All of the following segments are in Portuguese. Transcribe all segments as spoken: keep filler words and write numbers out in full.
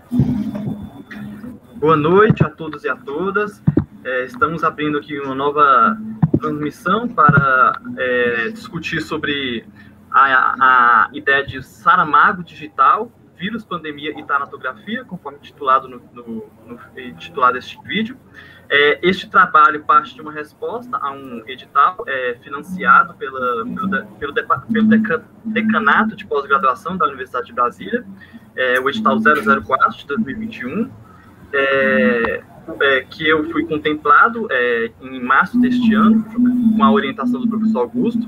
Boa noite a todos e a todas. É, estamos abrindo aqui uma nova transmissão para é, discutir sobre a, a ideia de Saramago digital, vírus, pandemia e tanatografia, conforme titulado no, no, no titulado este vídeo. É, este trabalho parte de uma resposta a um edital é, financiado pela, pelo, pelo, pelo Decanato de Pós-Graduação da Universidade de Brasília, é, o edital zero zero quatro de dois mil e vinte e um, é, é, que eu fui contemplado é, em março deste ano, com a orientação do professor Augusto.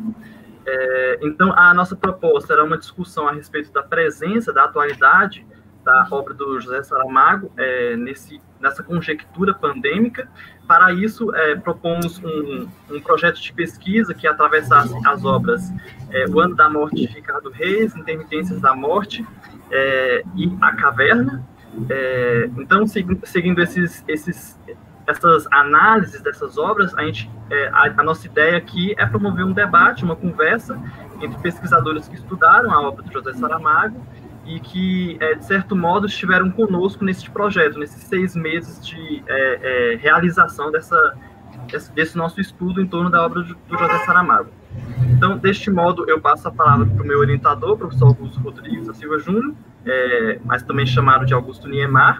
É, então, a nossa proposta era uma discussão a respeito da presença, da atualidade da obra do José Saramago é, nesse, nessa conjectura pandêmica. Para isso, é, propomos um, um projeto de pesquisa que atravessasse as obras é, O Ano da Morte de Ricardo Reis, Intermitências da Morte é, e A Caverna. É, então, seguindo, seguindo esses, esses, essas análises dessas obras, a, gente, é, a, a nossa ideia aqui é promover um debate, uma conversa entre pesquisadores que estudaram a obra do José Saramago e que, é, de certo modo, estiveram conosco nesse projeto, nesses seis meses de é, é, realização dessa, desse nosso estudo em torno da obra do José Saramago. Então, deste modo, eu passo a palavra para o meu orientador, professor Augusto Rodrigues da Silva Júnior, é, mas também chamado de Augusto Niemar,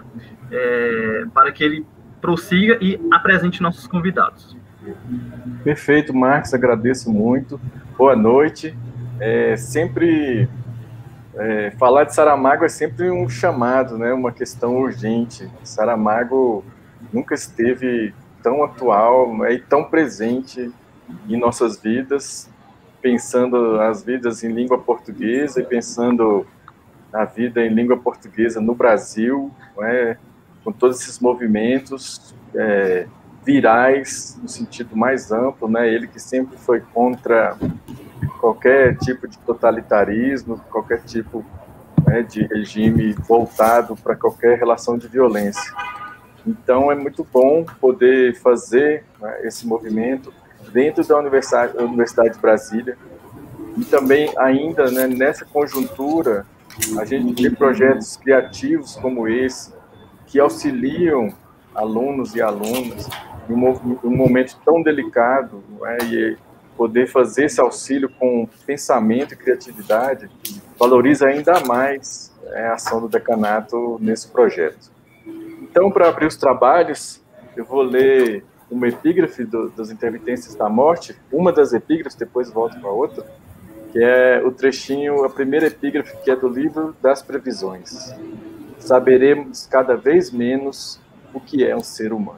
é, para que ele prossiga e apresente nossos convidados. Perfeito, Marcos, agradeço muito. Boa noite. É, sempre... É, falar de Saramago é sempre um chamado, né? Uma questão urgente. Saramago nunca esteve tão atual, né, e tão presente em nossas vidas, pensando as vidas em língua portuguesa e pensando a vida em língua portuguesa no Brasil, né, com todos esses movimentos é, virais, no sentido mais amplo, né? Ele que sempre foi contra qualquer tipo de totalitarismo, qualquer tipo, né, de regime voltado para qualquer relação de violência. Então, é muito bom poder fazer, né, esse movimento dentro da Universidade, da Universidade de Brasília, e também ainda, né, nessa conjuntura, a gente tem projetos criativos como esse, que auxiliam alunos e alunas em um, um momento tão delicado, né, e poder fazer esse auxílio com pensamento e criatividade valoriza ainda mais, é, a ação do decanato nesse projeto. Então, para abrir os trabalhos, eu vou ler uma epígrafe do, das Intermitências da Morte, uma das epígrafes, depois volto para outra, que é o trechinho, a primeira epígrafe, que é do livro das Previsões. Saberemos cada vez menos o que é um ser humano.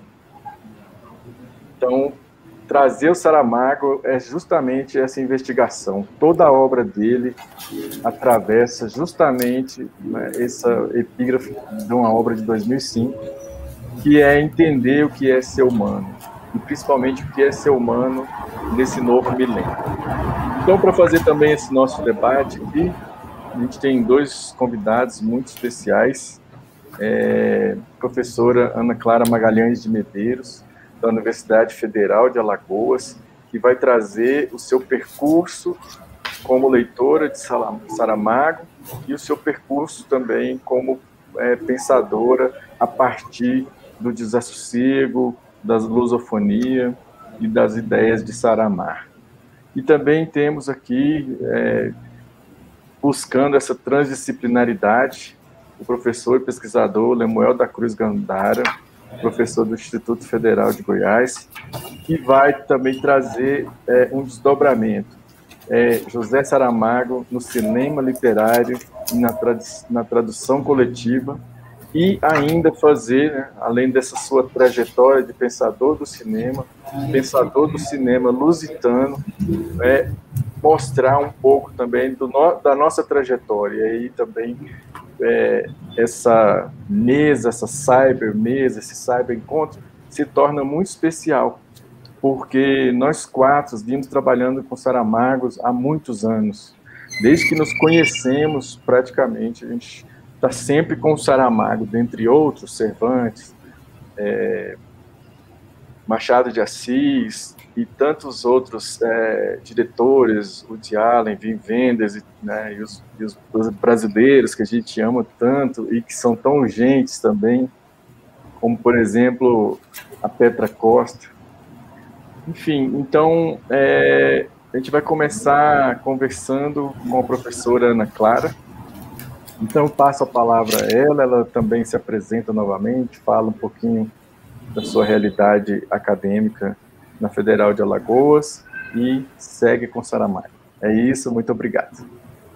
Então, trazer o Saramago é justamente essa investigação. Toda a obra dele atravessa justamente, né, essa epígrafe de uma obra de dois mil e cinco, que é entender o que é ser humano, e principalmente o que é ser humano nesse novo milênio. Então, para fazer também esse nosso debate aqui, a gente tem dois convidados muito especiais, é, a professora Ana Clara Magalhães de Medeiros, da Universidade Federal de Alagoas, que vai trazer o seu percurso como leitora de Saramago e o seu percurso também como é, pensadora a partir do desassossego, da lusofonia e das ideias de Saramago. E também temos aqui, é, buscando essa transdisciplinaridade, o professor e pesquisador Lemuel da Cruz Gandara, professor do Instituto Federal de Goiás, que vai também trazer é, um desdobramento. É, José Saramago no cinema literário e na, tradu na tradução coletiva, e ainda fazer, né, além dessa sua trajetória de pensador do cinema, pensador do cinema lusitano, é, mostrar um pouco também do no da nossa trajetória, e aí também é, essa mesa, essa cyber mesa, esse cyber encontro, se torna muito especial, porque nós quatro vimos trabalhando com Saramago há muitos anos. Desde que nos conhecemos, praticamente, a gente está sempre com o Saramago, dentre outros, Cervantes, é, Machado de Assis e tantos outros é, diretores, Woody Allen, Wim Wenders, né, e, os, e os brasileiros que a gente ama tanto e que são tão urgentes também, como, por exemplo, a Petra Costa. Enfim, então, é, a gente vai começar conversando com a professora Ana Clara. Então, passo a palavra a ela, ela também se apresenta novamente, fala um pouquinho da sua realidade acadêmica na Federal de Alagoas e segue com Saramago. É isso, muito obrigado.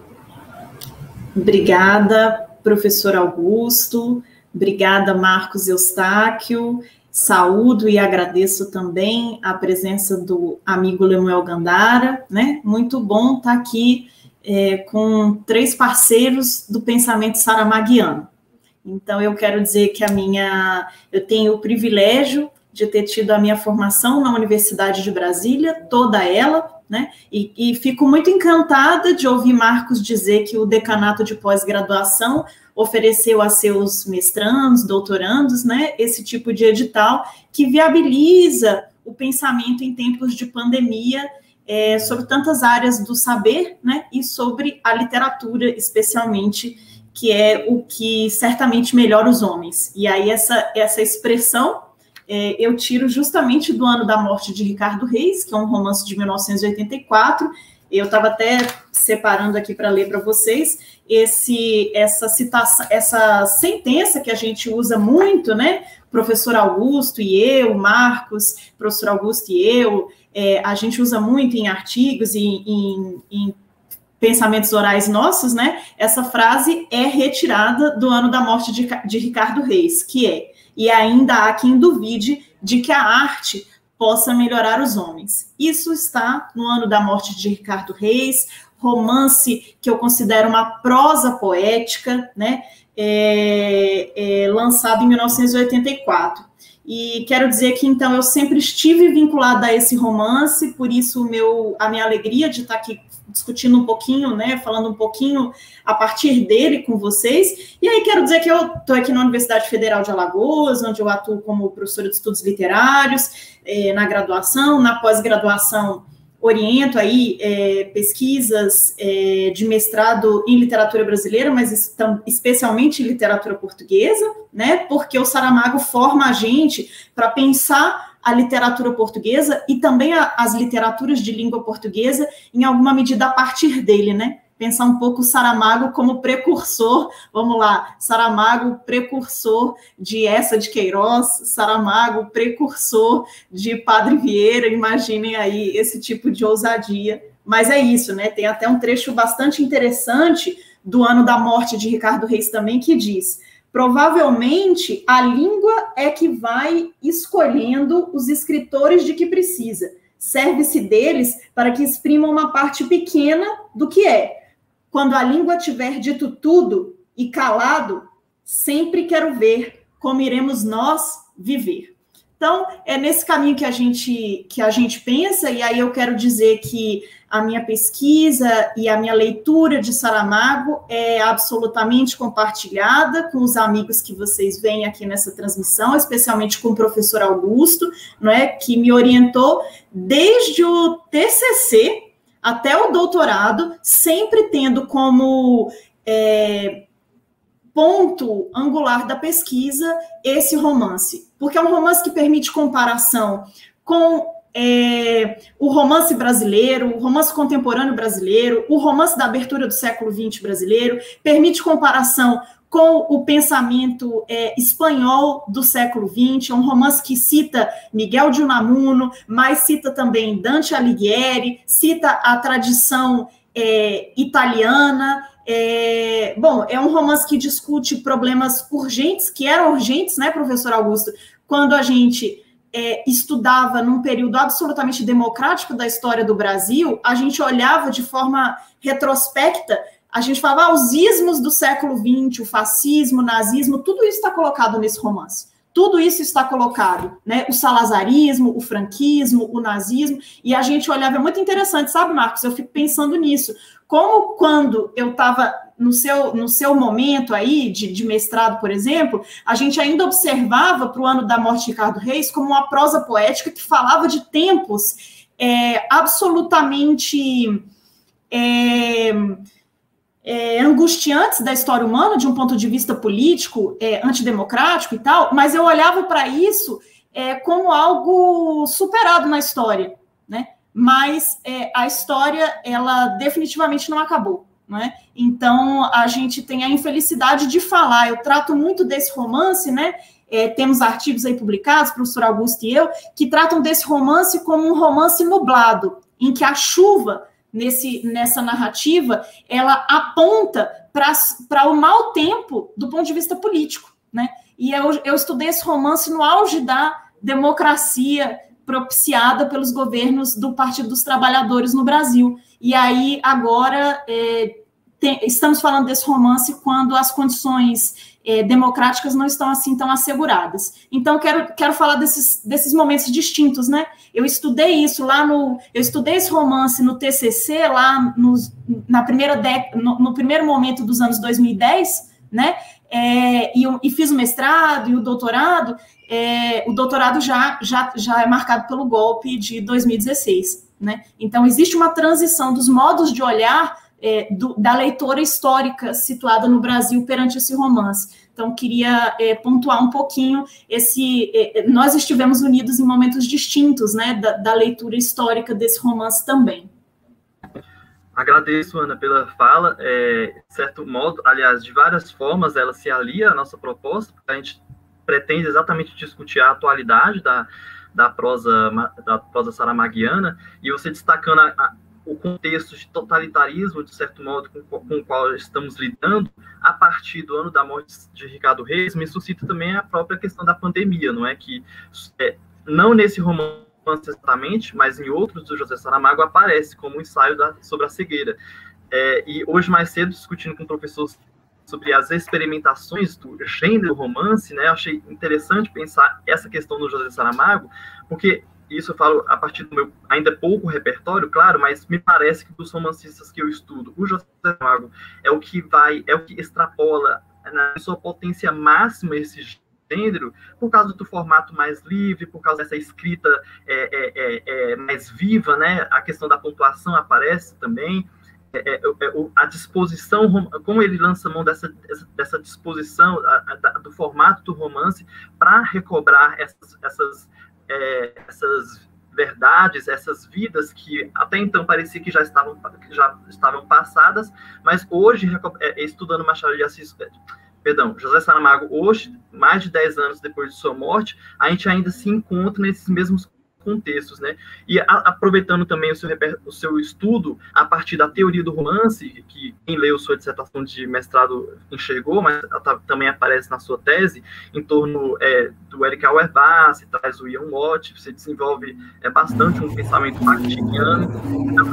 Obrigada, professor Augusto, obrigada, Marcos Eustáquio, saúdo e agradeço também a presença do amigo Lemuel Gandara, né? Muito bom estar aqui é, com três parceiros do pensamento saramaguiano. Então, eu quero dizer que a minha, eu tenho o privilégio de ter tido a minha formação na Universidade de Brasília, toda ela, né? E, e fico muito encantada de ouvir Marcos dizer que o decanato de pós-graduação ofereceu a seus mestrandos, doutorandos, né, esse tipo de edital que viabiliza o pensamento em tempos de pandemia é, sobre tantas áreas do saber, né, e sobre a literatura, especialmente, que é o que certamente melhora os homens. E aí essa, essa expressão é, eu tiro justamente do ano da morte de Ricardo Reis, que é um romance de mil novecentos e oitenta e quatro. Eu estava até separando aqui para ler para vocês esse, essa citação, essa sentença que a gente usa muito, né? Professor Augusto e eu, Marcos, professor Augusto e eu, é, a gente usa muito em artigos e em, em pensamentos orais nossos, né? Essa frase é retirada do ano da morte de, de Ricardo Reis, que é: e ainda há quem duvide de que a arte possa melhorar os homens. Isso está no ano da morte de Ricardo Reis, romance que eu considero uma prosa poética, né? É, é, lançado em mil novecentos e oitenta e quatro. E quero dizer que, então, eu sempre estive vinculada a esse romance, por isso o meu, a minha alegria de estar aqui discutindo um pouquinho, né, falando um pouquinho a partir dele com vocês. E aí quero dizer que eu estou aqui na Universidade Federal de Alagoas, onde eu atuo como professora de estudos literários, é, na graduação, na pós-graduação oriento aí é, pesquisas é, de mestrado em literatura brasileira, mas estão, especialmente em literatura portuguesa, né, porque o Saramago forma a gente para pensar a literatura portuguesa e também a, as literaturas de língua portuguesa, em alguma medida a partir dele, né? Pensar um pouco o Saramago como precursor, vamos lá, Saramago precursor de Essa de Queiroz, Saramago precursor de Padre Vieira, imaginem aí esse tipo de ousadia. Mas é isso, né? Tem até um trecho bastante interessante do ano da morte de Ricardo Reis também, que diz: provavelmente a língua é que vai escolhendo os escritores de que precisa. Serve-se deles para que exprimam uma parte pequena do que é. Quando a língua tiver dito tudo e calado, sempre quero ver como iremos nós viver. Então, é nesse caminho que a gente, que a gente pensa, e aí eu quero dizer que a minha pesquisa e a minha leitura de Saramago é absolutamente compartilhada com os amigos que vocês veem aqui nessa transmissão, especialmente com o professor Augusto, não é, que me orientou desde o T C C até o doutorado, sempre tendo como é, ponto angular da pesquisa esse romance, porque é um romance que permite comparação com é, o romance brasileiro, o romance contemporâneo brasileiro, o romance da abertura do século vinte brasileiro, permite comparação com o pensamento é, espanhol do século vinte, é um romance que cita Miguel de Unamuno, mas cita também Dante Alighieri, cita a tradição é, italiana. É, bom, é um romance que discute problemas urgentes, que eram urgentes, né, professor Augusto, quando a gente é, estudava num período absolutamente democrático da história do Brasil, a gente olhava de forma retrospecta, a gente falava, ah, os ismos do século vinte, o fascismo, o nazismo, tudo isso está colocado nesse romance. Tudo isso está colocado, né? O salazarismo, o franquismo, o nazismo, e a gente olhava, é muito interessante, sabe, Marcos? Eu fico pensando nisso. Como quando eu estava no seu, no seu momento aí de, de mestrado, por exemplo, a gente ainda observava para o ano da morte de Ricardo Reis como uma prosa poética que falava de tempos é, absolutamente é, é, angustiantes da história humana, de um ponto de vista político, é, antidemocrático e tal, mas eu olhava para isso é, como algo superado na história, né? Mas é, a história, ela definitivamente não acabou. Né? Então, a gente tem a infelicidade de falar, eu trato muito desse romance, né? É, temos artigos aí publicados, professor Augusto e eu, que tratam desse romance como um romance nublado, em que a chuva, nesse, nessa narrativa, ela aponta para o mau tempo do ponto de vista político, né? E eu, eu estudei esse romance no auge da democracia propiciada pelos governos do Partido dos Trabalhadores no Brasil. E aí, agora, é, tem, estamos falando desse romance quando as condições é, democráticas não estão assim tão asseguradas. Então, quero, quero falar desses, desses momentos distintos, né? Eu estudei isso lá no... Eu estudei esse romance no T C C, lá nos, na primeira dec, no, no primeiro momento dos anos dois mil e dez, né? É, e, e fiz o mestrado e o doutorado. É, o doutorado já, já, já é marcado pelo golpe de dois mil e dezesseis. Né? Então, existe uma transição dos modos de olhar é, do, da leitora histórica situada no Brasil perante esse romance. Então, queria é, pontuar um pouquinho esse... É, nós estivemos unidos em momentos distintos, né, da, da leitura histórica desse romance também. Agradeço, Ana, pela fala. É, de certo modo, aliás, de várias formas, ela se alia à nossa proposta, porque a gente pretende exatamente discutir a atualidade da, da, prosa, da prosa saramaguiana, e você destacando a, a, o contexto de totalitarismo, de certo modo, com, com o qual estamos lidando, a partir do ano da morte de Ricardo Reis, me suscita também a própria questão da pandemia, não é? Que, é, não nesse romance exatamente, mas em outros do José Saramago, aparece como um ensaio da, sobre a cegueira. É, e hoje, mais cedo, discutindo com o professor sobre as experimentações do gênero romance, né, eu achei interessante pensar essa questão do José Saramago, porque isso eu falo a partir do meu ainda pouco repertório, claro, mas me parece que dos romancistas que eu estudo, o José Saramago é o que vai, é o que extrapola na sua potência máxima esse gênero, por causa do formato mais livre, por causa dessa escrita é, é, é, é, mais viva, né, a questão da pontuação aparece também. É, é, a disposição, como ele lança mão dessa, dessa disposição a, a, do formato do romance para recobrar essas, essas, é, essas verdades, essas vidas que até então parecia que já estavam, que já estavam passadas, mas hoje, é, estudando Machado de Assis, perdão, José Saramago, hoje, mais de dez anos depois de sua morte, a gente ainda se encontra nesses mesmos contextos, né? E a, aproveitando também o seu, o seu estudo a partir da teoria do romance, que quem leu sua dissertação de mestrado enxergou, mas também aparece na sua tese, em torno é, do Eric Auerbach, traz o Ian Watt, você desenvolve é, bastante um pensamento bakhtiniano. Então,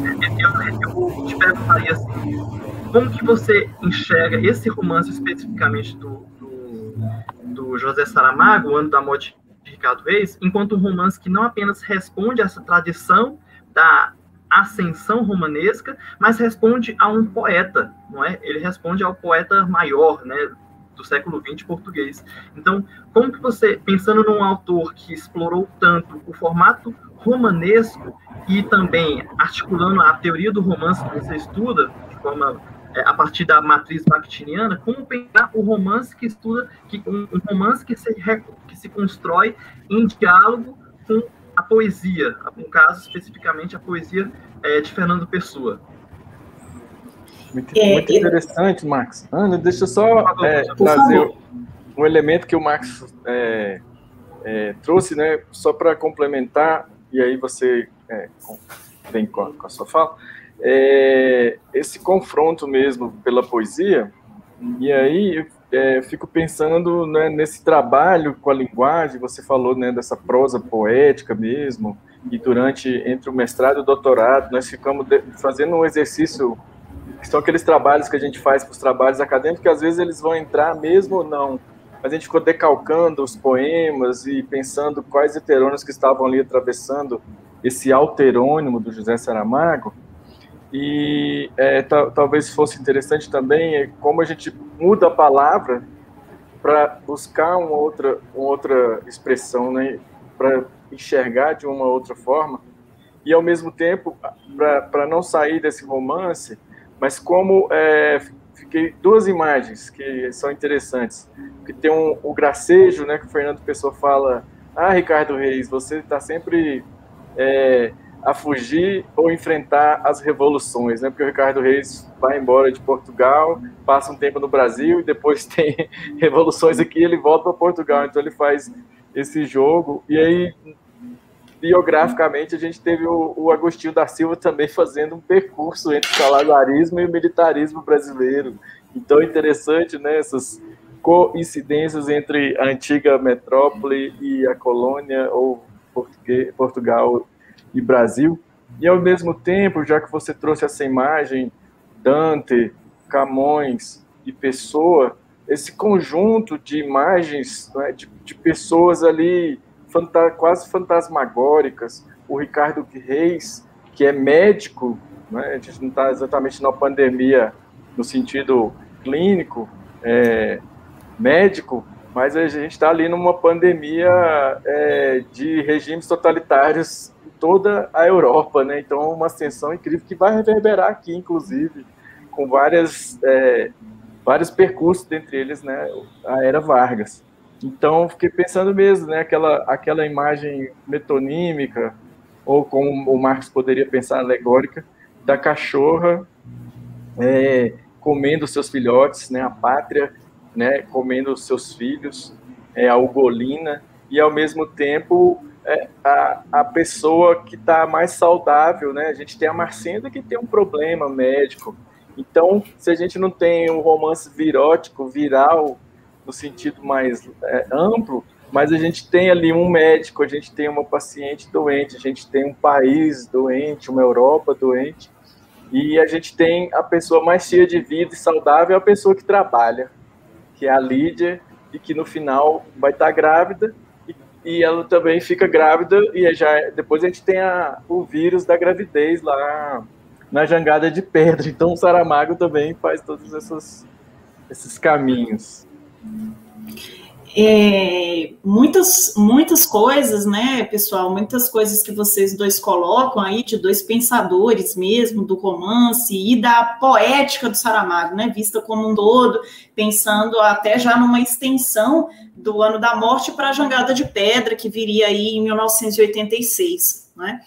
eu, eu te perguntaria assim, como que você enxerga esse romance especificamente do, do, do José Saramago, O Ano da Morte de Ricardo Reis, enquanto um romance que não apenas responde a essa tradição da ascensão romanesca, mas responde a um poeta, não é? Ele responde ao poeta maior, né, do século vinte português. Então, como que você, pensando num autor que explorou tanto o formato romanesco e também articulando a teoria do romance que você estuda de forma a partir da matriz bakhtiniana, como pensar o romance que estuda, que, um, um romance que se, que se constrói em diálogo com a poesia, no caso, especificamente, a poesia é, de Fernando Pessoa. Muito, muito interessante, Marcos. Ana, deixa eu só é, trazer um elemento que o Marcos é, é, trouxe, né, só para complementar, e aí você é, vem com a, com a sua fala. É, esse confronto mesmo pela poesia, e aí é, eu fico pensando, né, nesse trabalho com a linguagem, você falou, né, dessa prosa poética mesmo, e durante, entre o mestrado e o doutorado, nós ficamos de, fazendo um exercício, que são aqueles trabalhos que a gente faz para os trabalhos acadêmicos, que às vezes eles vão entrar mesmo ou não, mas a gente ficou decalcando os poemas e pensando quais heterônimos que estavam ali atravessando esse alterônimo do José Saramago. E é, talvez fosse interessante também é, como a gente muda a palavra para buscar uma outra, uma outra expressão, né, para enxergar de uma outra forma, e ao mesmo tempo, para não sair desse romance, mas como é, fiquei duas imagens que são interessantes, que tem um, o gracejo, né, que o Fernando Pessoa fala, ah, Ricardo Reis, você está sempre é, a fugir ou enfrentar as revoluções, né, porque o Ricardo Reis vai embora de Portugal, passa um tempo no Brasil e depois tem revoluções aqui, ele volta para Portugal, então ele faz esse jogo, e aí biograficamente a gente teve o, o Agostinho da Silva também fazendo um percurso entre o salagarismo e o militarismo brasileiro, então é interessante, né, essas coincidências entre a antiga metrópole e a colônia, ou Português, Portugal e Brasil, e ao mesmo tempo, já que você trouxe essa imagem, Dante, Camões e Pessoa, esse conjunto de imagens, né, de, de pessoas ali fanta quase fantasmagóricas, o Ricardo Reis, que é médico, né, a gente não está exatamente na pandemia no sentido clínico, é, médico, mas a gente está ali numa pandemia é, de regimes totalitários em toda a Europa, né? Então, uma ascensão incrível que vai reverberar aqui, inclusive, com várias, é, vários percursos, dentre eles, né, a Era Vargas. Então, fiquei pensando mesmo, né, aquela, aquela imagem metonímica, ou como o Marx poderia pensar, alegórica, da cachorra é, comendo seus filhotes, né, a pátria, né, comendo os seus filhos, é, a ugolina, e ao mesmo tempo é, a, a pessoa que está mais saudável, né? A gente tem a Marcenda que tem um problema médico, então se a gente não tem um romance virótico, viral, no sentido mais é, amplo, mas a gente tem ali um médico, a gente tem uma paciente doente, a gente tem um país doente, uma Europa doente, e a gente tem a pessoa mais cheia de vida e saudável, a pessoa que trabalha, que é a Lídia, e que no final vai estar grávida, e, e ela também fica grávida, e já, depois a gente tem a, o vírus da gravidez lá na Jangada de Pedra. Então o Saramago também faz todos esses, esses caminhos. É, muitas, muitas coisas, né, pessoal, muitas coisas que vocês dois colocam aí, de dois pensadores mesmo, do romance e da poética do Saramago, né, vista como um todo, pensando até já numa extensão do Ano da Morte para a Jangada de Pedra, que viria aí em mil novecentos e oitenta e seis, né.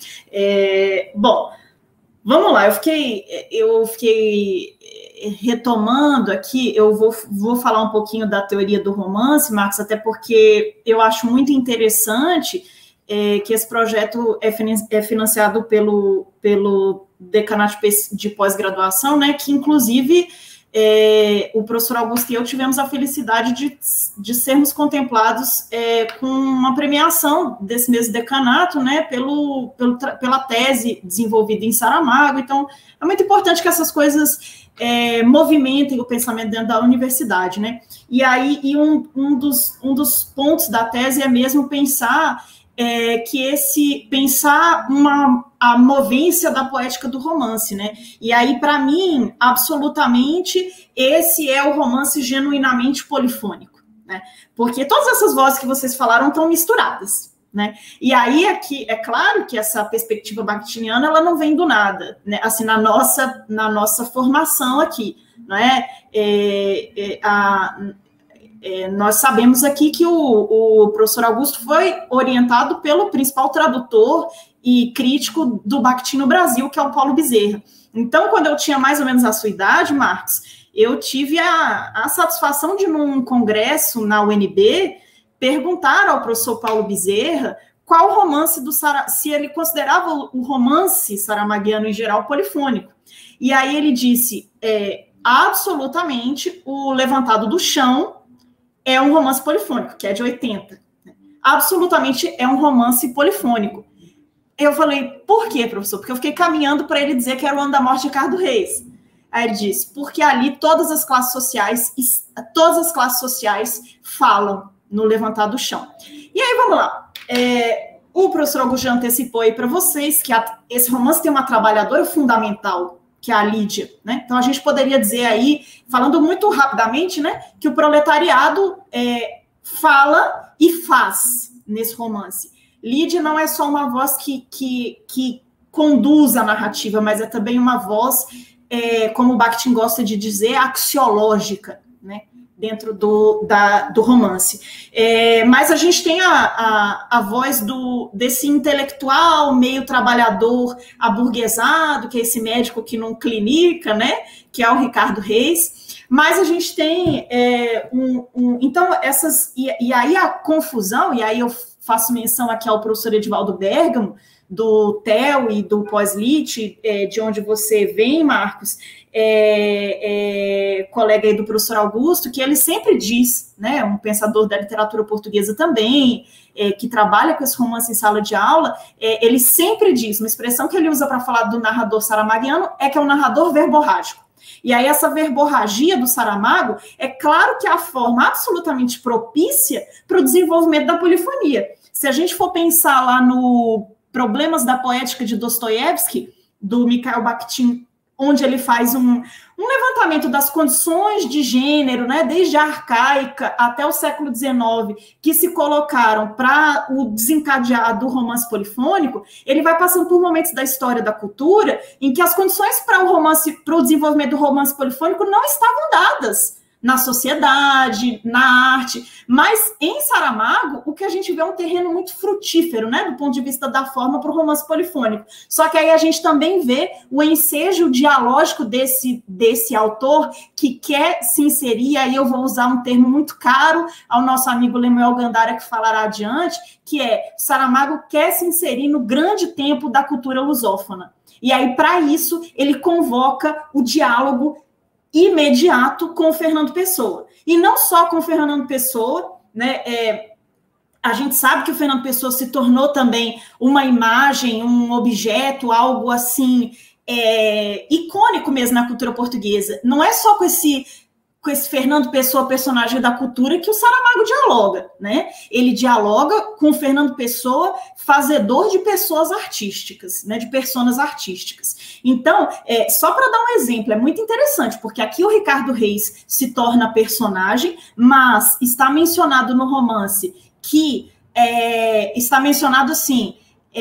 É, bom, vamos lá, eu fiquei, eu fiquei retomando aqui, eu vou, vou falar um pouquinho da teoria do romance, Marcos, até porque eu acho muito interessante é, que esse projeto é, é financiado pelo, pelo Decanato de Pós-Graduação, né, que inclusive é, o professor Augusto e eu tivemos a felicidade de, de sermos contemplados é, com uma premiação desse mesmo decanato, né, pelo, pelo, pela tese desenvolvida em Saramago. Então, é muito importante que essas coisas É, movimentem o pensamento dentro da universidade, né? E aí, e um, um, dos, um dos pontos da tese é mesmo pensar é, que esse, pensar uma, a movência da poética do romance, né? E aí, para mim, absolutamente, esse é o romance genuinamente polifônico, né? Porque todas essas vozes que vocês falaram estão misturadas, né? E aí aqui é claro que essa perspectiva bakhtiniana ela não vem do nada, né? Assim, na nossa, na nossa formação aqui, não é? É, é, a, é, nós sabemos aqui que o, o professor Augusto foi orientado pelo principal tradutor e crítico do Bakhtin no Brasil, que é o Paulo Bezerra. Então, quando eu tinha mais ou menos a sua idade, Marcos, eu tive a, a satisfação de, num congresso na U N B, perguntar ao professor Paulo Bezerra qual romance do Sara, se ele considerava o romance saramaguiano em geral polifônico. E aí ele disse, é, absolutamente, o Levantado do Chão é um romance polifônico, que é de oitenta. Absolutamente é um romance polifônico. Eu falei, por quê, professor? Porque eu fiquei caminhando para ele dizer que era o Ano da Morte de Ricardo Reis. Aí ele disse, porque ali todas as classes sociais, todas as classes sociais falam no Levantado do Chão. E aí, vamos lá. É, o professor Augusto já antecipou aí para vocês que a, esse romance tem uma trabalhadora fundamental, que é a Lídia, né? Então, a gente poderia dizer aí, falando muito rapidamente, né, que o proletariado é, fala e faz nesse romance. Lídia não é só uma voz que, que, que conduz a narrativa, mas é também uma voz, é, como o Bakhtin gosta de dizer, axiológica, né, dentro do, da, do romance. É, mas a gente tem a, a, a voz do, desse intelectual meio trabalhador aburguesado, que é esse médico que não clinica, né, que é o Ricardo Reis, mas a gente tem é, um, um... Então, essas... E, e aí a confusão, e aí eu faço menção aqui ao professor Edivaldo Bergamo, do T E L e do Pós-Lit, é, de onde você vem, Marcos, é, é, colega aí do professor Augusto, que ele sempre diz, né, um pensador da literatura portuguesa também, é, que trabalha com esse romance em sala de aula, é, ele sempre diz, uma expressão que ele usa para falar do narrador saramaguiano é que é um narrador verborrágico. E aí essa verborragia do Saramago, é claro que é a forma absolutamente propícia para o desenvolvimento da polifonia. Se a gente for pensar lá no Problemas da Poética de Dostoiévski, do Mikhail Bakhtin, onde ele faz um, um levantamento das condições de gênero, né, desde a arcaica até o século dezenove, que se colocaram para o desencadear do romance polifônico, ele vai passando por momentos da história da cultura em que as condições para o romance, para o desenvolvimento do romance polifônico não estavam dadas na sociedade, na arte, mas em Saramago, o que a gente vê é um terreno muito frutífero, né, do ponto de vista da forma para o romance polifônico. Só que aí a gente também vê o ensejo dialógico desse, desse autor que quer se inserir, aí eu vou usar um termo muito caro ao nosso amigo Lemuel Gandara, que falará adiante, que é, Saramago quer se inserir no grande tempo da cultura lusófona. E aí, para isso, ele convoca o diálogo imediato com o Fernando Pessoa. E não só com o Fernando Pessoa, né? É, a gente sabe que o Fernando Pessoa se tornou também uma imagem, um objeto, algo assim, é, icônico mesmo na cultura portuguesa. Não é só com esse, com esse Fernando Pessoa, personagem da cultura, que o Saramago dialoga, né? Ele dialoga com o Fernando Pessoa, fazedor de pessoas artísticas, né? De personas artísticas. Então, é, só para dar um exemplo, é muito interessante, porque aqui o Ricardo Reis se torna personagem, mas está mencionado no romance que é, está mencionado assim,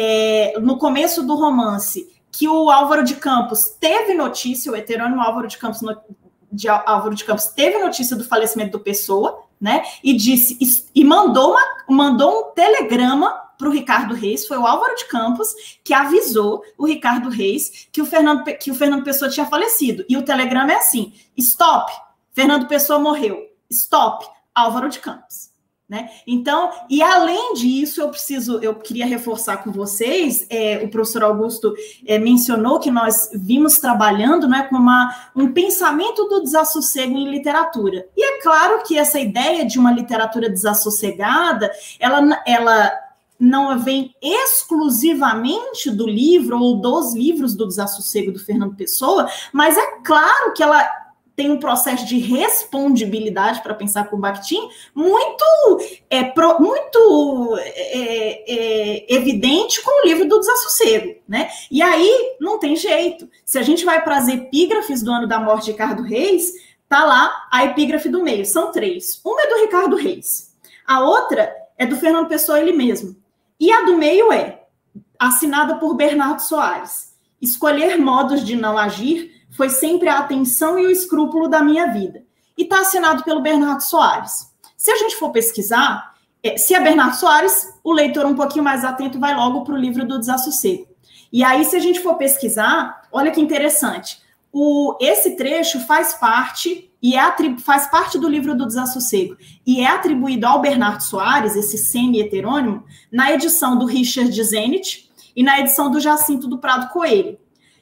é, no começo do romance, que o Álvaro de Campos teve notícia, o heterônimo Álvaro de Campos, no, de Álvaro de Campos teve notícia do falecimento do Pessoa, né? E disse, e mandou, uma, mandou um telegrama para o Ricardo Reis, foi o Álvaro de Campos que avisou o Ricardo Reis que o Fernando, que o Fernando Pessoa tinha falecido. E o telegrama é assim, stop, Fernando Pessoa morreu, stop, Álvaro de Campos. Né? Então, e além disso, eu preciso, eu queria reforçar com vocês, é, o professor Augusto é, mencionou que nós vimos trabalhando, né, com uma, um pensamento do desassossego em literatura. E é claro que essa ideia de uma literatura desassossegada, ela, ela não vem exclusivamente do livro ou dos livros do Desassossego do Fernando Pessoa, mas é claro que ela tem um processo de respondibilidade, para pensar com o Bakhtin, muito, é, pro, muito é, é, evidente com o livro do Desassossego, né? E aí não tem jeito. Se a gente vai para as epígrafes do ano da morte de Ricardo Reis, tá lá a epígrafe do meio. São três. Uma é do Ricardo Reis. A outra é do Fernando Pessoa ele mesmo. E a do meio é assinada por Bernardo Soares. Escolher modos de não agir foi sempre a atenção e o escrúpulo da minha vida. E está assinado pelo Bernardo Soares. Se a gente for pesquisar, se é Bernardo Soares, o leitor um pouquinho mais atento vai logo para o livro do Desassossego. E aí, se a gente for pesquisar, olha que interessante, o, esse trecho faz parte, e é atribu, faz parte do livro do Desassossego, e é atribuído ao Bernardo Soares, esse semi-heterônimo, na edição do Richard Zenit e na edição do Jacinto do Prado Coelho.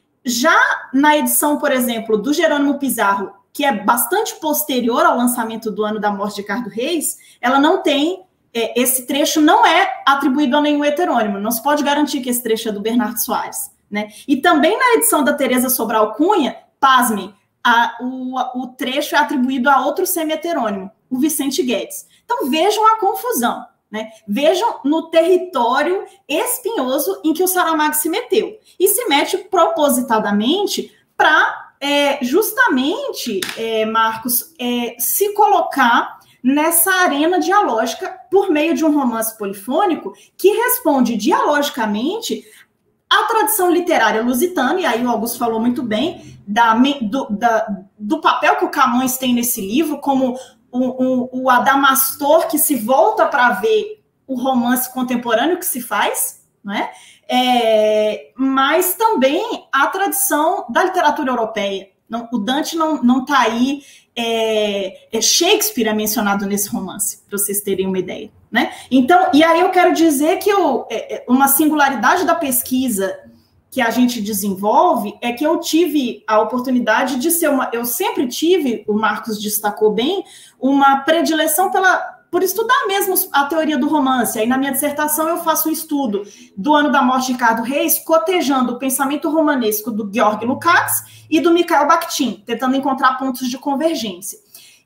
Já na edição, por exemplo, do Jerônimo Pizarro, que é bastante posterior ao lançamento do ano da morte de Ricardo Reis, ela não tem, é, esse trecho não é atribuído a nenhum heterônimo, não se pode garantir que esse trecho é do Bernardo Soares, né? E também na edição da Teresa Sobral Cunha, pasmem, a, o, o trecho é atribuído a outro semi-heterônimo, o Vicente Guedes. Então vejam a confusão. Né? Vejam no território espinhoso em que o Saramago se meteu. E se mete propositadamente para é, justamente, é, Marcos, é, se colocar nessa arena dialógica por meio de um romance polifônico que responde dialogicamente à tradição literária lusitana, e aí o Augusto falou muito bem, da, do, da, do papel que o Camões tem nesse livro, como o, o, o Adamastor que se volta para ver o romance contemporâneo que se faz, não é? É, mas também a tradição da literatura europeia. Não, o Dante não está aí, é, é Shakespeare é mencionado nesse romance, para vocês terem uma ideia. Né? Então, e aí eu quero dizer que eu, é, uma singularidade da pesquisa que a gente desenvolve é que eu tive a oportunidade de ser uma... Eu sempre tive, o Marcos destacou bem, uma predileção pela... por estudar mesmo a teoria do romance. Aí, na minha dissertação, eu faço um estudo do ano da morte de Ricardo Reis, cotejando o pensamento romanesco do Georg Lukács e do Mikhail Bakhtin, tentando encontrar pontos de convergência.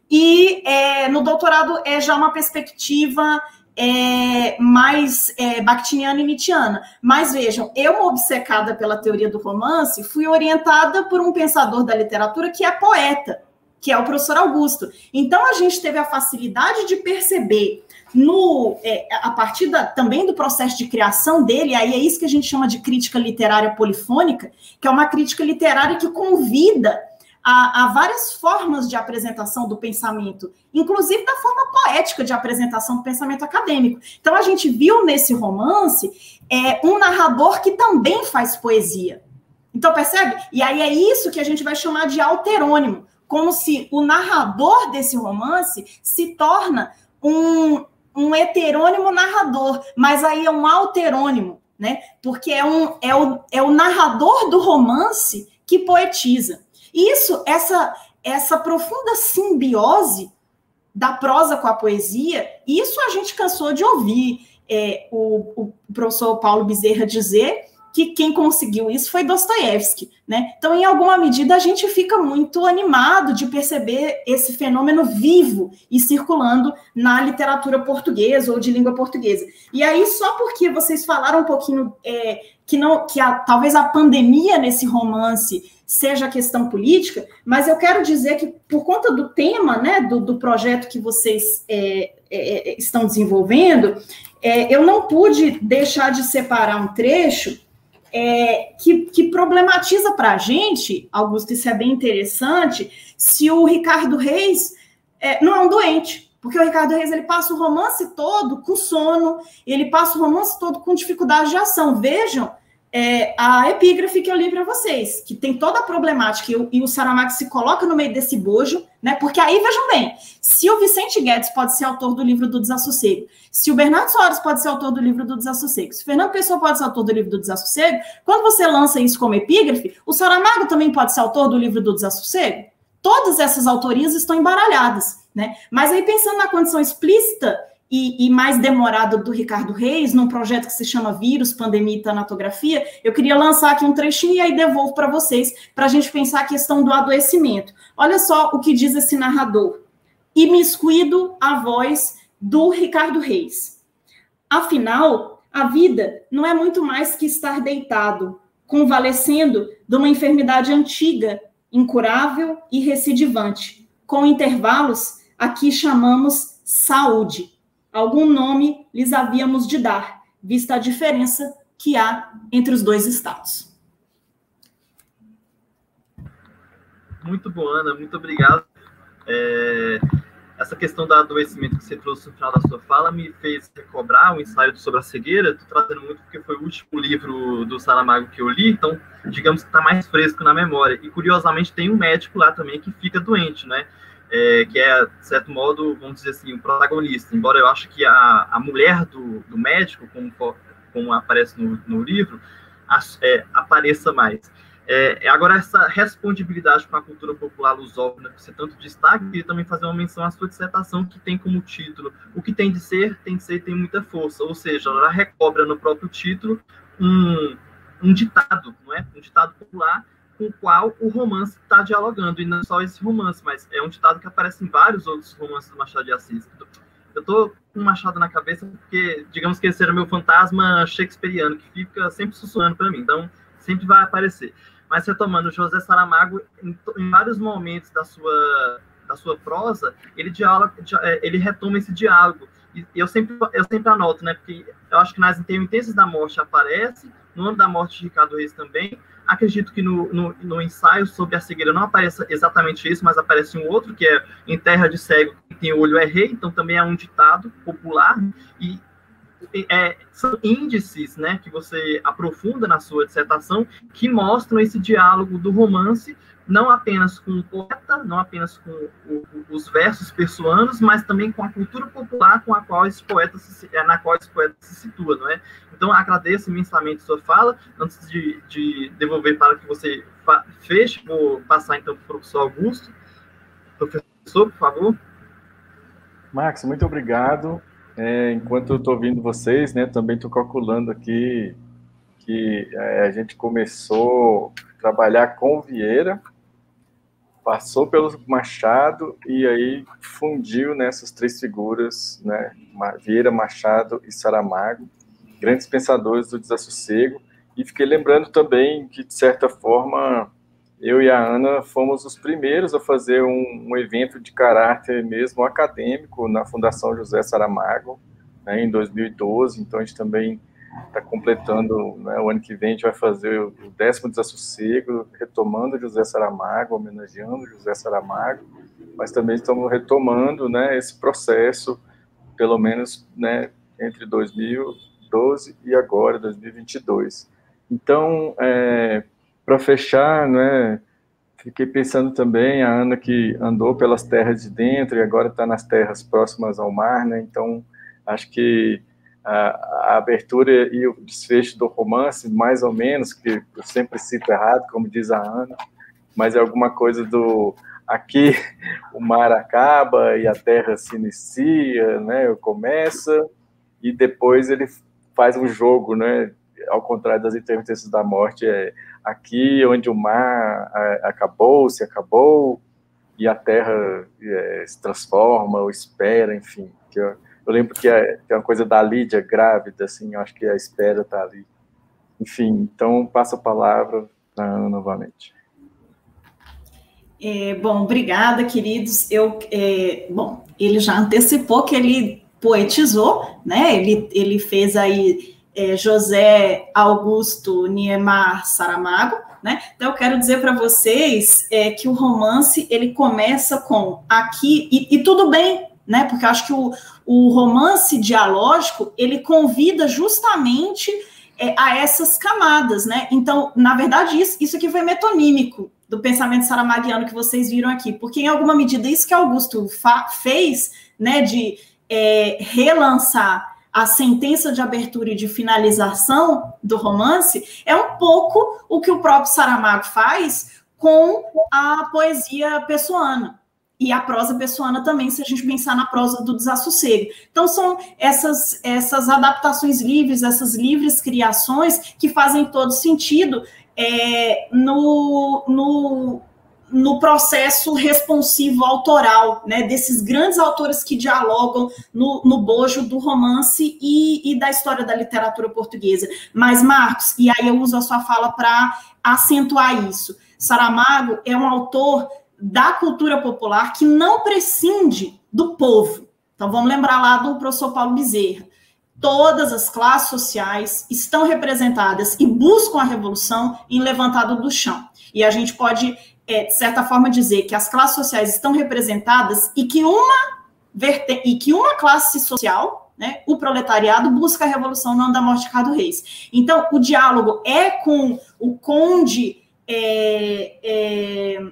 E é, no doutorado é já uma perspectiva é, mais é, bakhtiniana e nietzschiana. Mas vejam, eu, obcecada pela teoria do romance, fui orientada por um pensador da literatura que é poeta, que é o professor Augusto. Então, a gente teve a facilidade de perceber, no, é, a partir da, também do processo de criação dele, aí é isso que a gente chama de crítica literária polifônica, que é uma crítica literária que convida a, a várias formas de apresentação do pensamento, inclusive da forma poética de apresentação do pensamento acadêmico. Então, a gente viu nesse romance é, um narrador que também faz poesia. Então, percebe? E aí é isso que a gente vai chamar de alterônimo, como se o narrador desse romance se torna um, um heterônimo narrador, mas aí é um alterônimo, né? Porque é, um, é, o, é o narrador do romance que poetiza. Isso, essa, essa profunda simbiose da prosa com a poesia, isso a gente cansou de ouvir é, o, o professor Paulo Bezerra dizer que quem conseguiu isso foi Dostoiévski, né? Então, em alguma medida, a gente fica muito animado de perceber esse fenômeno vivo e circulando na literatura portuguesa ou de língua portuguesa. E aí, só porque vocês falaram um pouquinho é, que, não, que a, talvez a pandemia nesse romance seja questão política, mas eu quero dizer que, por conta do tema, né, do, do projeto que vocês é, é, estão desenvolvendo, é, eu não pude deixar de separar um trecho É, que, que problematiza para a gente, Augusto, isso é bem interessante, se o Ricardo Reis é, não é um doente, porque o Ricardo Reis ele passa o romance todo com sono, ele passa o romance todo com dificuldade de ação. Vejam é, a epígrafe que eu li para vocês, que tem toda a problemática, e o, e o Saramago se coloca no meio desse bojo, né? Porque aí, vejam bem, se o Vicente Guedes pode ser autor do livro do Desassossego, se o Bernardo Soares pode ser autor do livro do Desassossego, se o Fernando Pessoa pode ser autor do livro do Desassossego, quando você lança isso como epígrafe, o Saramago também pode ser autor do livro do Desassossego? Todas essas autorias estão embaralhadas, né? Mas aí, pensando na condição explícita e, e mais demorada do Ricardo Reis, num projeto que se chama Vírus, Pandemia e Tanatografia, eu queria lançar aqui um trechinho e aí devolvo para vocês, para a gente pensar a questão do adoecimento. Olha só o que diz esse narrador. Imiscuído a voz do Ricardo Reis. Afinal, a vida não é muito mais que estar deitado, convalescendo de uma enfermidade antiga, incurável e recidivante, com intervalos a que chamamos saúde. Algum nome lhes havíamos de dar, vista a diferença que há entre os dois estados. Muito bom, Ana, muito obrigado. É, essa questão do adoecimento que você trouxe no final da sua fala me fez recobrar um ensaio sobre a cegueira. Estou trazendo muito porque foi o último livro do Saramago que eu li, então, digamos que está mais fresco na memória. E, curiosamente, tem um médico lá também que fica doente, né? É, que é, de certo modo, vamos dizer assim, o protagonista. Embora eu acho que a, a mulher do, do médico, como, como aparece no, no livro, as, é, apareça mais. É, agora, essa respondibilidade com a cultura popular lusófona, que você tanto destaca, e também fazer uma menção à sua dissertação, que tem como título o que tem de ser, tem de ser e tem muita força. Ou seja, ela recobra no próprio título um, um ditado, não é? Um ditado popular com o qual o romance está dialogando, e não só esse romance, mas é um ditado que aparece em vários outros romances do Machado de Assis. Eu estou com o Machado na cabeça porque, digamos que esse era meu fantasma shakespeariano, que fica sempre sussurrando para mim, então sempre vai aparecer. Mas retomando, José Saramago, em, em vários momentos da sua, da sua prosa, ele, dialoga, ele retoma esse diálogo. E eu sempre, eu sempre anoto, né? Porque eu acho que nas intermitências da morte aparece, no ano da morte de Ricardo Reis também. Acredito que no, no, no ensaio sobre a cegueira não apareça exatamente isso, mas aparece um outro, que é em terra de cego, quem tem olho é rei, então também é um ditado popular. E é, são índices, né, que você aprofunda na sua dissertação, que mostram esse diálogo do romance, não apenas com o poeta, não apenas com o, os versos pessoanos, mas também com a cultura popular com a qual esse poeta se, na qual esse poeta se situa, não é? Então, agradeço imensamente a sua fala. Antes de, de devolver para que você feche, vou passar então para o professor Augusto. Professor, por favor. Marcos, muito obrigado. É, enquanto eu estou ouvindo vocês, né, também estou calculando aqui que é, a gente começou a trabalhar com Vieira, passou pelo Machado e aí fundiu nessas três figuras, né, Vieira, Machado e Saramago, grandes pensadores do desassossego. E fiquei lembrando também que, de certa forma, eu e a Ana fomos os primeiros a fazer um, um evento de caráter mesmo acadêmico na Fundação José Saramago, né, em dois mil e doze. Então, a gente também está completando, né, o ano que vem a gente vai fazer o décimo Desassossego, retomando José Saramago, homenageando José Saramago, mas também estamos retomando, né, esse processo, pelo menos, né, entre dois mil e doze e agora, dois mil e vinte e dois. Então, é, para fechar, né, fiquei pensando também, a Ana que andou pelas terras de dentro e agora está nas terras próximas ao mar, né, então acho que a, a abertura e o desfecho do romance, mais ou menos, que eu sempre cito errado, como diz a Ana, mas é alguma coisa do aqui o mar acaba e a terra se inicia, né, começa, e depois ele faz um jogo, né, ao contrário das intermitências da morte, é aqui onde o mar acabou, se acabou, e a terra é, se transforma ou espera, enfim. Que eu, eu lembro que é, que é uma coisa da Lídia grávida, assim, eu acho que a espera está ali. Enfim, então passo a palavra para a Ana novamente. É, bom, obrigada, queridos. Eu, é, bom, ele já antecipou que ele poetizou, né? Ele, ele fez aí é, José Augusto Niemeyer Saramago, né? Então eu quero dizer para vocês é, que o romance ele começa com aqui e, e tudo bem, né? Porque eu acho que o, o romance dialógico ele convida justamente é, a essas camadas, né? Então, na verdade, isso, isso aqui foi metonímico do pensamento saramaguiano que vocês viram aqui, porque em alguma medida isso que Augusto fez, né, de é, relançar a sentença de abertura e de finalização do romance, é um pouco o que o próprio Saramago faz com a poesia pessoana, e a prosa pessoana também, se a gente pensar na prosa do Desassossego. Então, são essas, essas adaptações livres, essas livres criações que fazem todo sentido é, no, no, no processo responsivo autoral, né, desses grandes autores que dialogam no, no bojo do romance e, e da história da literatura portuguesa. Mas, Marcos, e aí eu uso a sua fala para acentuar isso, Saramago é um autor da cultura popular que não prescinde do povo. Então, vamos lembrar lá do professor Paulo Bezerra. Todas as classes sociais estão representadas e buscam a revolução em levantado do chão. E a gente pode, é, de certa forma, dizer que as classes sociais estão representadas e que uma, e que uma classe social, né, o proletariado, busca a revolução no ano da morte de Ricardo Reis. Então, o diálogo é com o conde... É, é,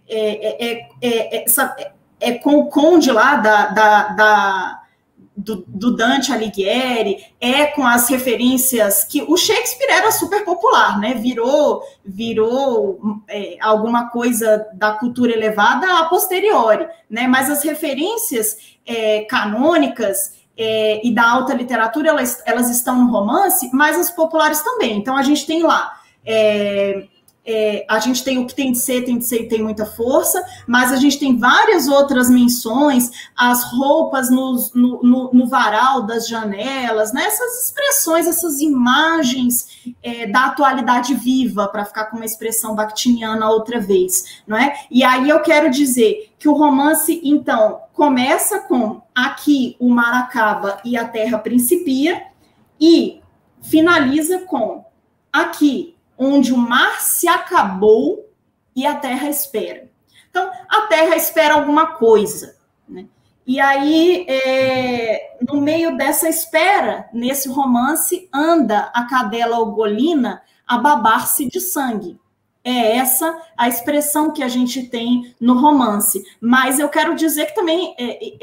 É, é, é, é, é com o conde lá da, da, da, do, do Dante Alighieri, é com as referências que o Shakespeare era super popular, né? Virou, virou é, alguma coisa da cultura elevada a posteriori, né? Mas as referências é, canônicas é, e da alta literatura, elas, elas estão no romance, mas as populares também. Então, a gente tem lá... É, é, a gente tem o que tem de ser, tem de ser e tem muita força, mas a gente tem várias outras menções, as roupas nos, no, no, no varal das janelas, né? Essas expressões, essas imagens é, da atualidade viva, para ficar com uma expressão bakhtiniana outra vez, não é? E aí eu quero dizer que o romance, então, começa com aqui o mar acaba e a terra principia, e finaliza com aqui, onde o mar se acabou e a terra espera. Então, a terra espera alguma coisa, né? E aí, é, no meio dessa espera, nesse romance, anda a cadela ogolina a babar-se de sangue. É essa a expressão que a gente tem no romance. Mas eu quero dizer que também, é, é,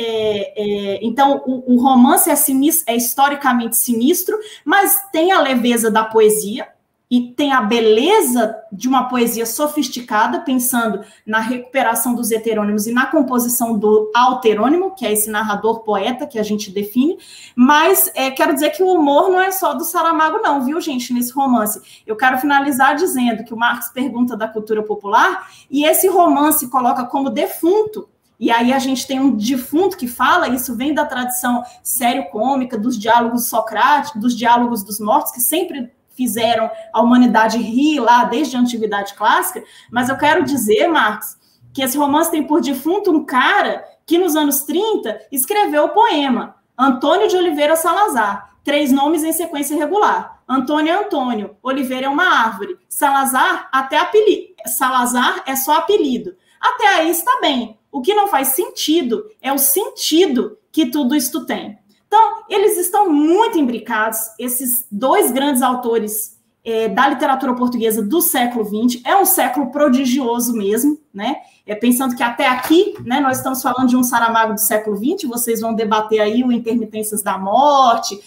é, então, o, o romance é, sinistro, é historicamente sinistro, mas tem a leveza da poesia, e tem a beleza de uma poesia sofisticada, pensando na recuperação dos heterônimos e na composição do alterônimo, que é esse narrador-poeta que a gente define, mas é, quero dizer que o humor não é só do Saramago não, viu, gente, nesse romance. Eu quero finalizar dizendo que o Marx pergunta da cultura popular, e esse romance coloca como defunto, e aí a gente tem um defunto que fala, isso vem da tradição sério-cômica, dos diálogos socráticos, dos diálogos dos mortos, que sempre fizeram a humanidade rir lá desde a antiguidade clássica, mas eu quero dizer, Marx, que esse romance tem por defunto um cara que nos anos trinta escreveu o poema Antônio de Oliveira Salazar, três nomes em sequência regular. Antônio é Antônio, Oliveira é uma árvore, Salazar até apelido. Salazar é só apelido. Até aí está bem. O que não faz sentido é o sentido que tudo isto tem. Então, eles estão muito imbricados, esses dois grandes autores é, da literatura portuguesa do século vinte, é um século prodigioso mesmo, né? É, pensando que até aqui, né, nós estamos falando de um Saramago do século vinte, vocês vão debater aí o Intermitências da Morte,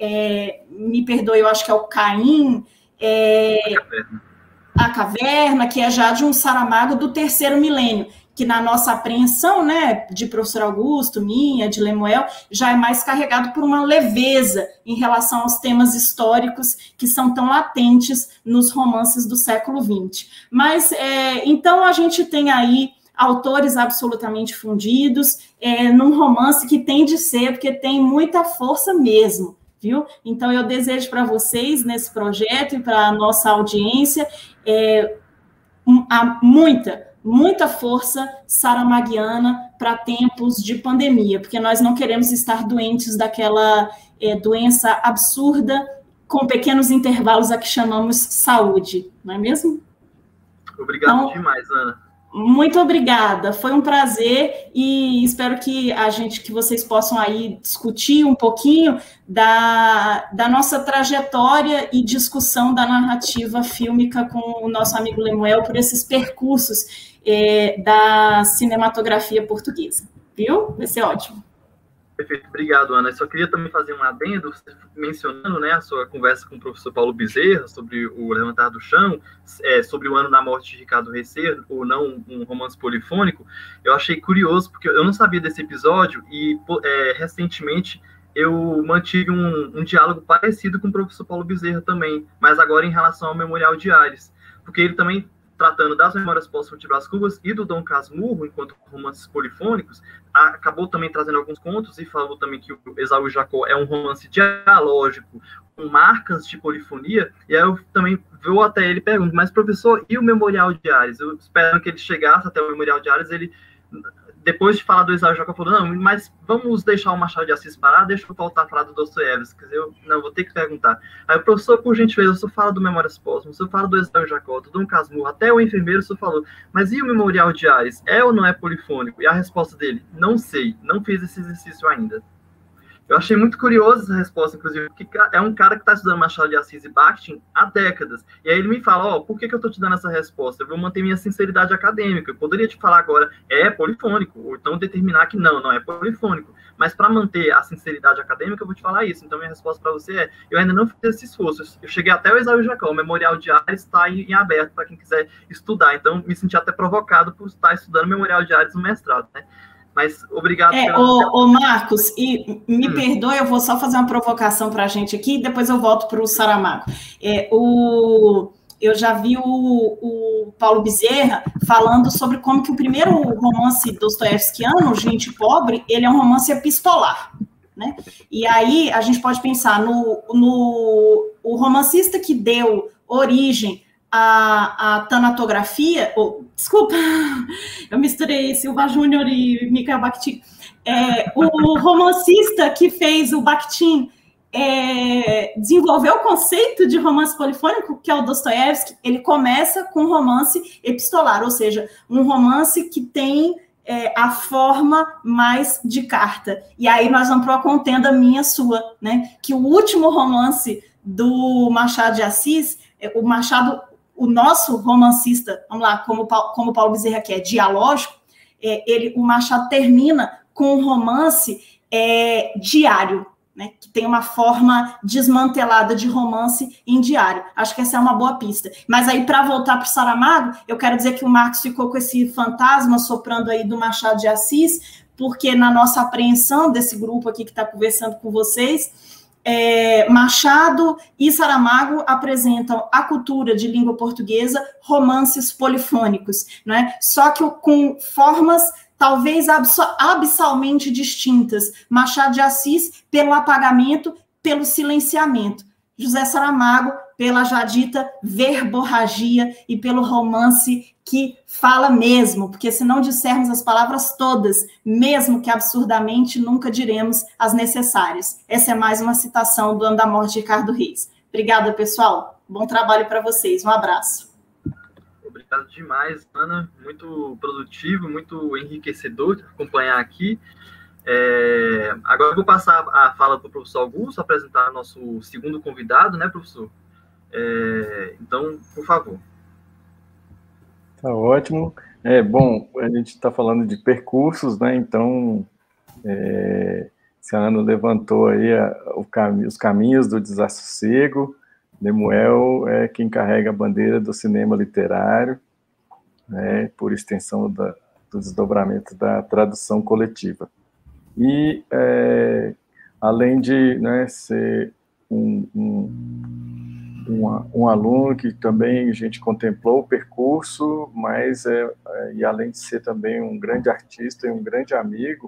é, me perdoe, eu acho que é o Caim, é, a, caverna. a Caverna, que é já de um Saramago do terceiro milênio, que na nossa apreensão, né, de professor Augusto, minha, de Lemuel, já é mais carregado por uma leveza em relação aos temas históricos que são tão latentes nos romances do século vinte. Mas, é, então, a gente tem aí autores absolutamente fundidos, é, num romance que tem de ser, porque tem muita força mesmo, viu? Então, eu desejo para vocês, nesse projeto, e para a nossa audiência, é, um, muita muita força saramaguiana para tempos de pandemia, porque nós não queremos estar doentes daquela é, doença absurda, com pequenos intervalos a que chamamos saúde, não é mesmo? Obrigado então, demais, Ana. Muito obrigada, foi um prazer e espero que a gente, que vocês possam aí discutir um pouquinho da, da nossa trajetória e discussão da narrativa fílmica com o nosso amigo Lemuel por esses percursos é, da cinematografia portuguesa, viu? Vai ser ótimo. Perfeito, obrigado, Ana. Eu só queria também fazer um adendo, mencionando, né, a sua conversa com o professor Paulo Bezerra sobre o Levantar do Chão, é, sobre o ano da morte de Ricardo Receiro, ou não um romance polifônico. Eu achei curioso, porque eu não sabia desse episódio, e é, recentemente eu mantive um, um diálogo parecido com o professor Paulo Bezerra também, mas agora em relação ao Memorial de Ares, porque ele também, tratando das Memórias Póstumas de Brás Cubas e do Dom Casmurro, enquanto romances polifônicos, acabou também trazendo alguns contos e falou também que o Esaú e Jacó é um romance dialógico, com marcas de polifonia, e aí eu também vou até ele e pergunto, mas professor, e o Memorial de Ares? Eu espero que ele chegasse até o Memorial de Ares, ele, depois de falar do Esaú e Jacó, falou, não, mas vamos deixar o Machado de Assis parar, deixa eu voltar a falar do Dostoiévski. Quer dizer, eu não, vou ter que perguntar. Aí o professor, por gentileza, o senhor fala do Memórias Póstumas, o senhor fala do Esaú e Jacó, do Dom Casmurro, até o enfermeiro, o senhor falou, mas e o Memorial de Ares? É ou não é polifônico? E a resposta dele, não sei, não fiz esse exercício ainda. Eu achei muito curiosa essa resposta, inclusive, porque é um cara que está estudando Machado de Assis e Bakhtin há décadas. E aí ele me fala, ó, oh, por que, que eu estou te dando essa resposta? Eu vou manter minha sinceridade acadêmica. Eu poderia te falar agora, é polifônico, ou então determinar que não, não é polifônico. Mas para manter a sinceridade acadêmica, eu vou te falar isso. Então minha resposta para você é, eu ainda não fiz esse esforço. Eu cheguei até o Esaú e Jacó, o Memorial de Ares está em aberto para quem quiser estudar. Então me senti até provocado por estar estudando o Memorial de Ares no mestrado, né? Mas obrigado. É, pela... ô, ô Marcos, e me hum. perdoe, eu vou só fazer uma provocação para a gente aqui, depois eu volto para o Saramago. É, o, eu já vi o, o Paulo Bezerra falando sobre como que o primeiro romance dostoiévskiano, Gente Pobre, ele é um romance epistolar, né? E aí a gente pode pensar no, no o romancista que deu origem à, à tanatografia, oh, desculpa, eu misturei Silva Júnior e Mikhail Bakhtin, é, o romancista que fez o Bakhtin é, desenvolveu o conceito de romance polifônico, que é o Dostoiévski. Ele começa com um romance epistolar, ou seja, um romance que tem é, a forma mais de carta. E aí nós vamos para uma contenda minha sua, né? Que o último romance do Machado de Assis, o Machado, o nosso romancista, vamos lá, como, como Paulo Bezerra, que é dialógico, é, ele, o Machado termina com um romance é, diário, né, que tem uma forma desmantelada de romance em diário. Acho que essa é uma boa pista. Mas aí, para voltar para o Saramago, eu quero dizer que o Marcos ficou com esse fantasma soprando aí do Machado de Assis, porque na nossa apreensão desse grupo aqui que está conversando com vocês, é, Machado e Saramago apresentam a cultura de língua portuguesa, romances polifônicos, né? Só que com formas talvez abissalmente distintas. Machado de Assis pelo apagamento, pelo silenciamento. José Saramago pela já dita verborragia e pelo romance que fala mesmo, porque se não dissermos as palavras todas, mesmo que absurdamente, nunca diremos as necessárias. Essa é mais uma citação do Ano da Morte de Ricardo Reis. Obrigada, pessoal. Bom trabalho para vocês. Um abraço. Obrigado demais, Ana. Muito produtivo, muito enriquecedor de acompanhar aqui. É... Agora eu vou passar a fala para o professor Augusto, apresentar nosso segundo convidado, né, professor? É... Então, por favor. Tá ótimo. É, bom, a gente está falando de percursos, né? Então, é... esse ano levantou aí a, o cam... os caminhos do desassossego. Lemuel é quem carrega a bandeira do cinema literário, né, por extensão da, do desdobramento da tradução coletiva. E, é, além de, né, ser um, um, um, um aluno que também a gente contemplou o percurso, mas, é, é, e além de ser também um grande artista e um grande amigo,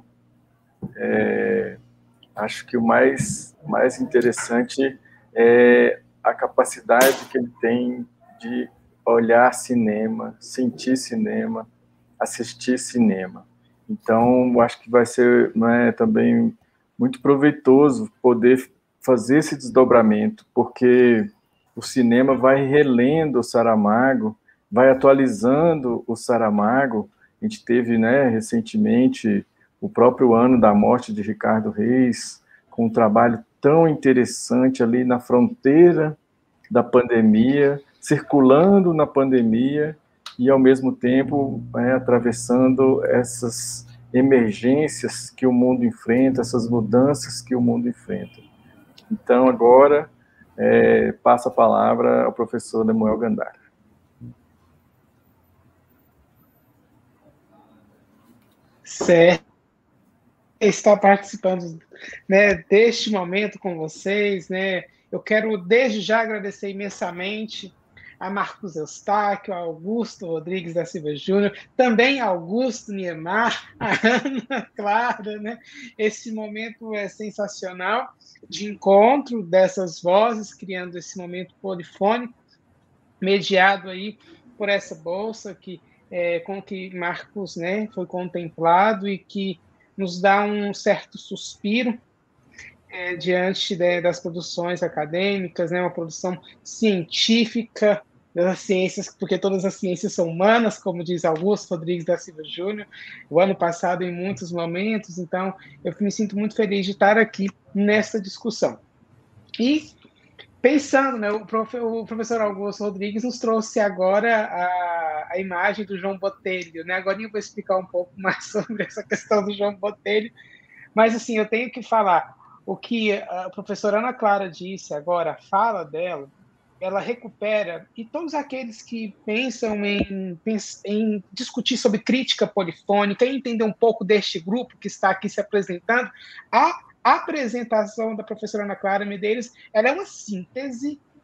é, acho que o mais, mais interessante é a capacidade que ele tem de olhar cinema, sentir cinema, assistir cinema. Então, acho que vai ser, né, também muito proveitoso poder fazer esse desdobramento, porque o cinema vai relendo o Saramago, vai atualizando o Saramago. A gente teve, né, recentemente o próprio Ano da Morte de Ricardo Reis, com um trabalho tão interessante ali na fronteira da pandemia, circulando na pandemia e, ao mesmo tempo, é, atravessando essas emergências que o mundo enfrenta, essas mudanças que o mundo enfrenta. Então, agora, é, passo a palavra ao professor Lemuel Gandara. Certo. Estar participando, né, deste momento com vocês, né? Eu quero, desde já, agradecer imensamente a Marcos Eustáquio, a Augusto Rodrigues da Silva Júnior, também a Augusto Niemeyer, a Ana Clara, né? Esse momento é sensacional de encontro dessas vozes, criando esse momento polifônico, mediado aí por essa bolsa que, é, com que Marcos, né, foi contemplado e que nos dá um certo suspiro é, diante de, das produções acadêmicas, né, uma produção científica das ciências, porque todas as ciências são humanas, como diz Augusto Rodrigues da Silva Júnior, o ano passado em muitos momentos, então eu me sinto muito feliz de estar aqui nessa discussão. E pensando, né, o, prof, o professor Augusto Rodrigues nos trouxe agora a, a imagem do João Botelho, né? Agora eu vou explicar um pouco mais sobre essa questão do João Botelho, mas assim, eu tenho que falar, o que a professora Ana Clara disse agora, a fala dela, ela recupera, e todos aqueles que pensam em, em discutir sobre crítica polifônica, em entender um pouco deste grupo que está aqui se apresentando, a A apresentação da professora Ana Clara Medeiros, ela é uma síntese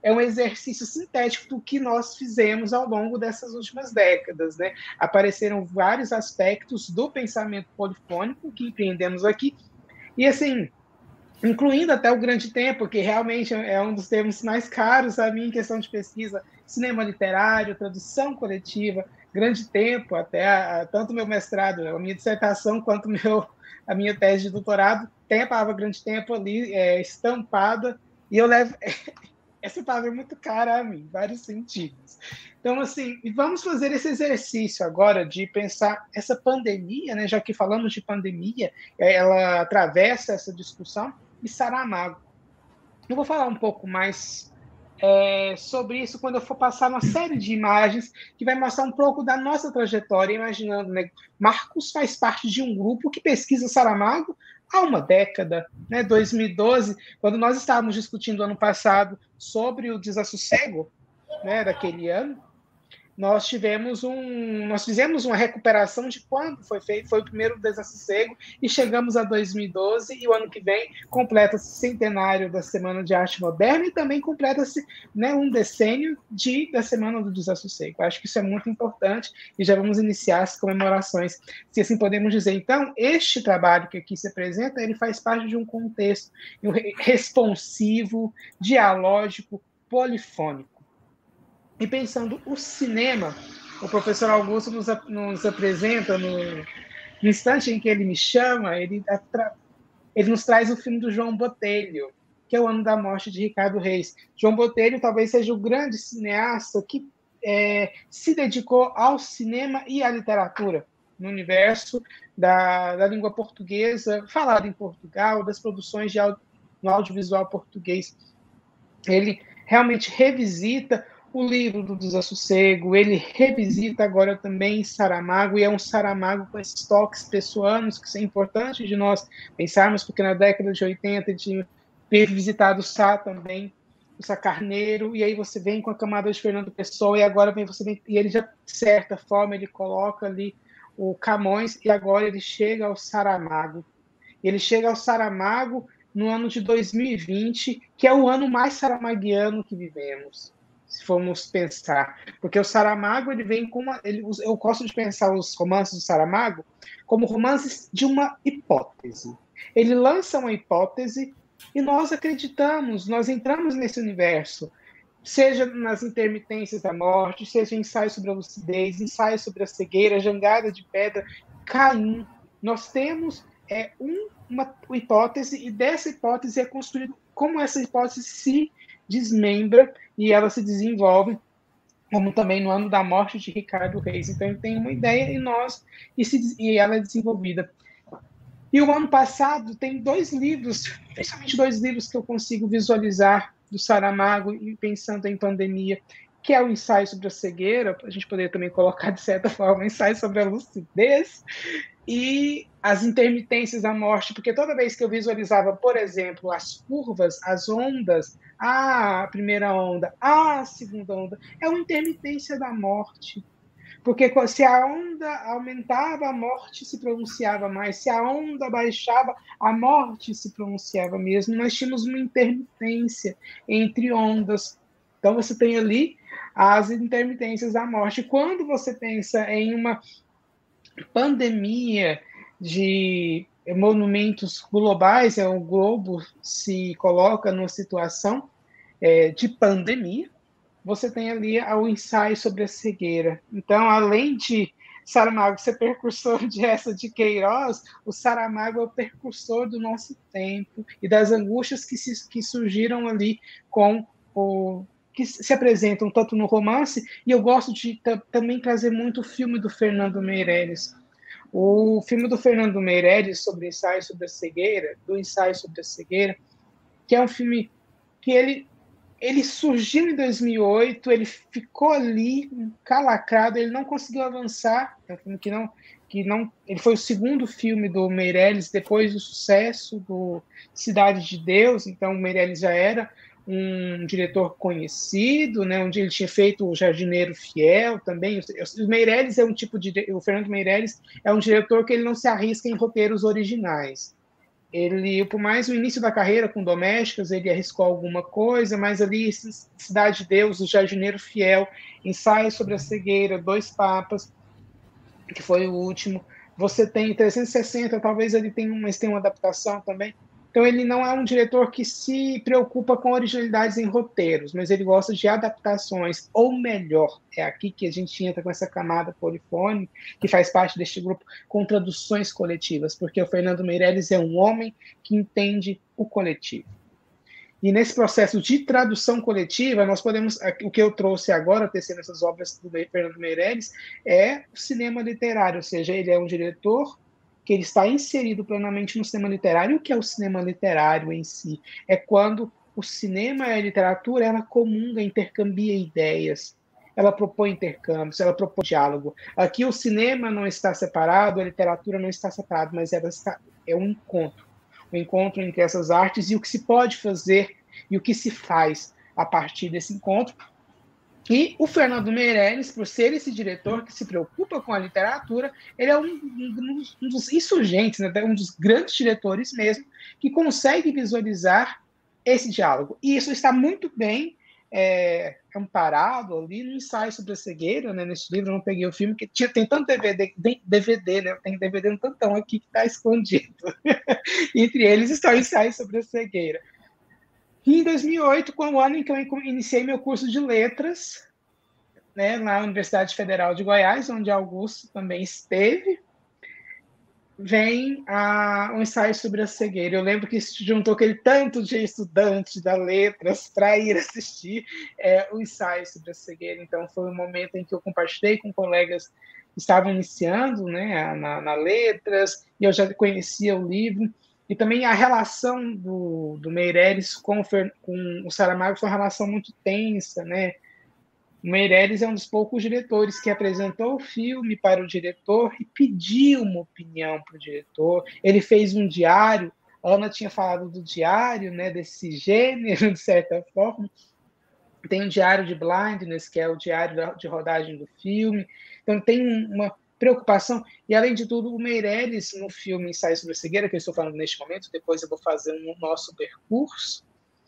é um exercício sintético do que nós fizemos ao longo dessas últimas décadas, né? Apareceram vários aspectos do pensamento polifônico que empreendemos aqui, e assim, incluindo até o grande tempo, que realmente é um dos termos mais caros a mim em questão de pesquisa, cinema literário, tradução coletiva, grande tempo, até a, a, tanto meu mestrado, a minha dissertação, quanto meu, a minha tese de doutorado, tem a palavra grande tempo ali é, estampada, e eu levo... Essa palavra é muito cara a mim, em vários sentidos. Então, assim, vamos fazer esse exercício agora de pensar essa pandemia, né, já que falamos de pandemia, ela atravessa essa discussão, e Saramago. Eu vou falar um pouco mais é, sobre isso quando eu for passar uma série de imagens que vai mostrar um pouco da nossa trajetória, imaginando, né, Marcos faz parte de um grupo que pesquisa Saramago há uma década, né, dois mil e doze, quando nós estávamos discutindo ano passado sobre o desassossego, né, daquele ano, nós tivemos um, nós fizemos uma recuperação de quando foi feito, foi o primeiro desassossego, e chegamos a dois mil e doze, e o ano que vem completa-se o centenário da Semana de Arte Moderna, e também completa-se, né, um decênio de, da Semana do Desassossego. Acho que isso é muito importante, e já vamos iniciar as comemorações, se assim podemos dizer. Então, este trabalho que aqui se apresenta, ele faz parte de um contexto responsivo, dialógico, polifônico. E pensando o cinema, o professor Augusto nos, nos apresenta, no, no instante em que ele me chama, ele, atra, ele nos traz o filme do João Botelho, que é o ano da morte de Ricardo Reis. João Botelho talvez seja o grande cineasta que é, se dedicou ao cinema e à literatura, no universo da, da língua portuguesa, falada em Portugal, das produções de audio, no audiovisual português. Ele realmente revisita o livro do Desassossego, ele revisita agora também Saramago, e é um Saramago com esses toques pessoanos, que são importantes de nós pensarmos, porque na década de oitenta ele tinha visitado o Sá também, o Sá Carneiro, e aí você vem com a camada de Fernando Pessoa, e agora vem você vem, e ele já, de certa forma, ele coloca ali o Camões, e agora ele chega ao Saramago. Ele chega ao Saramago no ano de dois mil e vinte, que é o ano mais saramaguiano que vivemos, se formos pensar, porque o Saramago ele vem com uma, ele, eu gosto de pensar os romances do Saramago como romances de uma hipótese. Ele lança uma hipótese e nós acreditamos, nós entramos nesse universo, seja nas intermitências da morte, seja ensaio sobre a lucidez, ensaio sobre a cegueira, jangada de pedra, Caim. Nós temos é, um, uma hipótese, e dessa hipótese é construído como essa hipótese se desmembra e ela se desenvolve, como também no ano da morte de Ricardo Reis. Então, ele tem uma ideia e nós e, se, e ela é desenvolvida. E o ano passado tem dois livros, principalmente dois livros que eu consigo visualizar do Saramago, e pensando em pandemia, que é o ensaio sobre a cegueira, a gente poderia também colocar, de certa forma, o ensaio sobre a lucidez, e as intermitências da morte, porque toda vez que eu visualizava, por exemplo, as curvas, as ondas, a primeira onda, a segunda onda, é uma intermitência da morte. Porque se a onda aumentava, a morte se pronunciava mais. Se a onda baixava, a morte se pronunciava mesmo. Nós tínhamos uma intermitência entre ondas. Então, você tem ali as intermitências da morte. Quando você pensa em uma pandemia de monumentos globais, é, o globo se coloca numa situação é, de pandemia, você tem ali o ensaio sobre a cegueira. Então, além de Saramago ser precursor de essa de Queiroz, o Saramago é o precursor do nosso tempo e das angústias que, se, que surgiram ali com o... que se apresentam tanto no romance, e eu gosto de também trazer muito o filme do Fernando Meirelles. O filme do Fernando Meirelles sobre o ensaio sobre a cegueira, do ensaio sobre a cegueira, que é um filme que ele Ele surgiu em dois mil e oito, ele ficou ali, calacrado, ele não conseguiu avançar, é um filme que não, que não, ele foi o segundo filme do Meirelles, depois do sucesso do Cidade de Deus. Então o Meirelles já era um diretor conhecido, né, onde ele tinha feito O Jardineiro Fiel também. O Meirelles é um tipo de, o Fernando Meirelles é um diretor que ele não se arrisca em roteiros originais. ele, por mais o início da carreira com Domésticas, ele arriscou alguma coisa, mas ali, Cidade de Deus, O Jardineiro Fiel, Ensaio sobre a Cegueira, Dois Papas, que foi o último. Você tem trezentos e sessenta, talvez ele tenha, mas tem uma adaptação também. Então, ele não é um diretor que se preocupa com originalidades em roteiros, mas ele gosta de adaptações, ou melhor, é aqui que a gente entra com essa camada polifônica, que faz parte deste grupo, com traduções coletivas, porque o Fernando Meirelles é um homem que entende o coletivo. E nesse processo de tradução coletiva, nós podemos, o que eu trouxe agora, tecendo essas obras do Fernando Meirelles, é o cinema literário, ou seja, ele é um diretor que ele está inserido plenamente no cinema literário. O que é o cinema literário em si? É quando o cinema e a literatura, ela comunga, intercambia ideias, ela propõe intercâmbios, ela propõe diálogo. Aqui o cinema não está separado, a literatura não está separada, mas ela está, é um encontro, um encontro entre essas artes e o que se pode fazer e o que se faz a partir desse encontro. E o Fernando Meirelles, por ser esse diretor que se preocupa com a literatura, ele é um, um, um dos insurgentes, né, um dos grandes diretores mesmo, que consegue visualizar esse diálogo. E isso está muito bem é, amparado ali no Ensaio sobre a Cegueira, né, nesse livro. Eu não peguei o filme, que tinha, tem tanto D V D, D V D, né, tem D V D um tantão aqui que está escondido. Entre eles está o Ensaio sobre a Cegueira. E em dois mil e oito, foi o ano em que eu iniciei meu curso de letras, né, na Universidade Federal de Goiás, onde Augusto também esteve, vem a, um ensaio sobre a cegueira. Eu lembro que se juntou aquele tanto de estudante da letras para ir assistir é, o ensaio sobre a cegueira. Então, foi um momento em que eu compartilhei com colegas que estavam iniciando, né, na, na letras, e eu já conhecia o livro. E também a relação do, do Meirelles com o, com o Saramago foi uma relação muito tensa, né? O Meirelles é um dos poucos diretores que apresentou o filme para o diretor e pediu uma opinião para o diretor. Ele fez um diário, a Ana tinha falado do diário, né, desse gênero, de certa forma. Tem um diário de blindness, que é o diário de rodagem do filme. Então, tem uma preocupação, e além de tudo, o Meirelles, no filme Ensaio sobre a Cegueira, que eu estou falando neste momento, depois eu vou fazer um nosso percurso,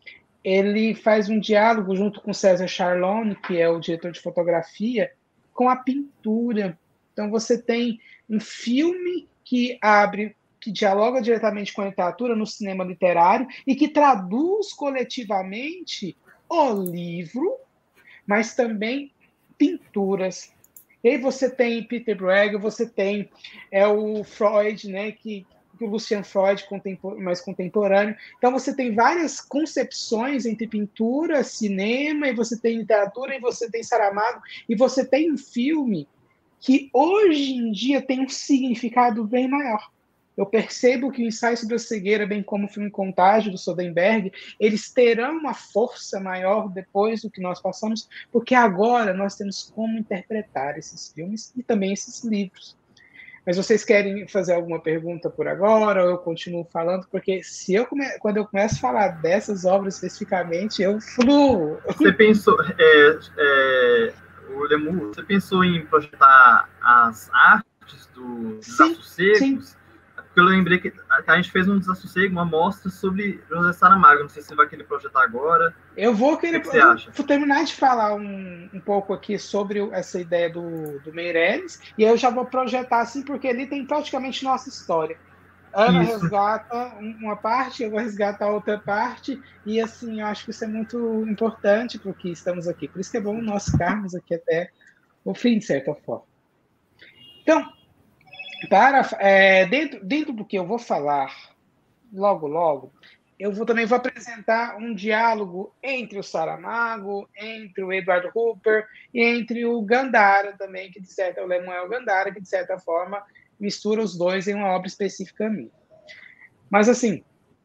ele faz um diálogo junto com César Charlone, que é o diretor de fotografia, com a pintura. Então você tem um filme que abre, que dialoga diretamente com a literatura no cinema literário e que traduz coletivamente o livro, mas também pinturas. E aí você tem Peter Bruegel, você tem é, o Freud, né, que, que o Lucian Freud contempor, mais contemporâneo. Então você tem várias concepções entre pintura, cinema, e você tem literatura, e você tem Saramago, e você tem um filme que hoje em dia tem um significado bem maior. Eu percebo que o Ensaio sobre a Cegueira, bem como o filme Contágio, do Soderbergh, eles terão uma força maior depois do que nós passamos, porque agora nós temos como interpretar esses filmes e também esses livros. Mas vocês querem fazer alguma pergunta por agora, ou eu continuo falando? Porque se eu come... quando eu começo a falar dessas obras especificamente, eu fluo. Você pensou, é, é, o Lemur, você pensou em projetar as artes do, dos sim, Assossegos? Sim. Porque eu lembrei que a gente fez um desassossego, uma amostra sobre José Saramago. Não sei se você vai querer projetar agora. Eu vou querer. O que você acha? Vou terminar de falar um, um pouco aqui sobre essa ideia do, do Meirelles, e eu já vou projetar assim, porque ele tem praticamente nossa história. Ana isso. resgata uma parte, eu vou resgatar outra parte, e assim, eu acho que isso é muito importante para o que estamos aqui. Por isso que é bom nós ficarmos aqui até o fim, de certa forma. Então, Para, é, dentro, dentro do que eu vou falar logo, logo, eu vou, também vou apresentar um diálogo entre o Saramago, entre o Edward Hopper e entre o Gandara também, que de certa, o Lemuel Gandara, que de certa forma mistura os dois em uma obra específica minha. Mas assim,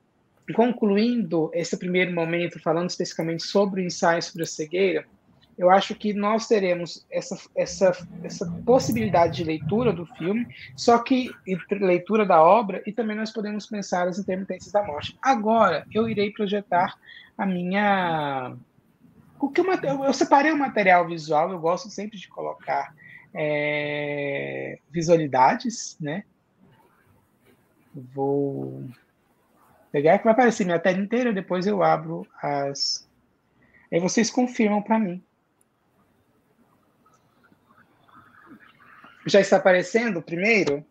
concluindo esse primeiro momento, falando especificamente sobre o Ensaio sobre a Cegueira, eu acho que nós teremos essa, essa, essa possibilidade de leitura do filme, só que leitura da obra, e também nós podemos pensar as intermitências da morte. Agora, eu irei projetar a minha... O que eu, eu separei o material visual, eu gosto sempre de colocar é, visualidades, né? Vou Pegar que vai aparecer minha tela inteira, depois eu abro as... Aí vocês confirmam para mim. Já está aparecendo o primeiro?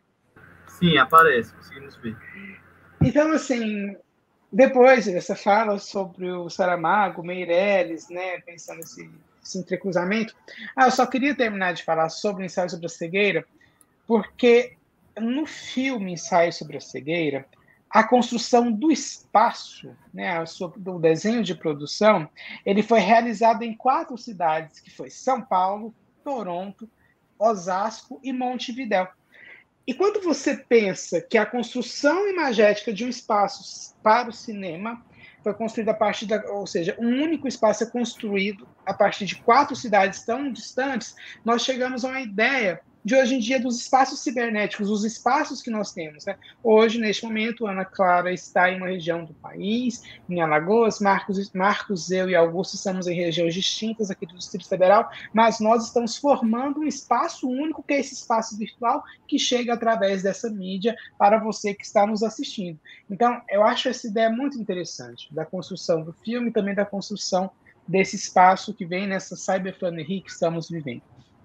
Sim, aparece, conseguimos ver. Então, assim, depois dessa fala sobre o Saramago, Meirelles, né, pensando nesse, nesse entrecruzamento, ah, eu só queria terminar de falar sobre o Ensaio sobre a Cegueira, porque no filme Ensaio sobre a Cegueira, a construção do espaço, né, do desenho de produção, ele foi realizado em quatro cidades, que foi São Paulo, Toronto, Osasco e Montevidéu. E quando você pensa que a construção imagética de um espaço para o cinema foi construída a partir da, ou seja, um único espaço é construído a partir de quatro cidades tão distantes, nós chegamos a uma ideia de hoje em dia dos espaços cibernéticos, os espaços que nós temos, né? Hoje, neste momento, Ana Clara está em uma região do país, em Alagoas, Marcos, Marcos, eu e Augusto estamos em regiões distintas aqui do Distrito Federal, mas nós estamos formando um espaço único, que é esse espaço virtual, que chega através dessa mídia para você que está nos assistindo. Então, eu acho essa ideia muito interessante, da construção do filme e também da construção desse espaço que vem nessa cyberflanerie que estamos vivendo.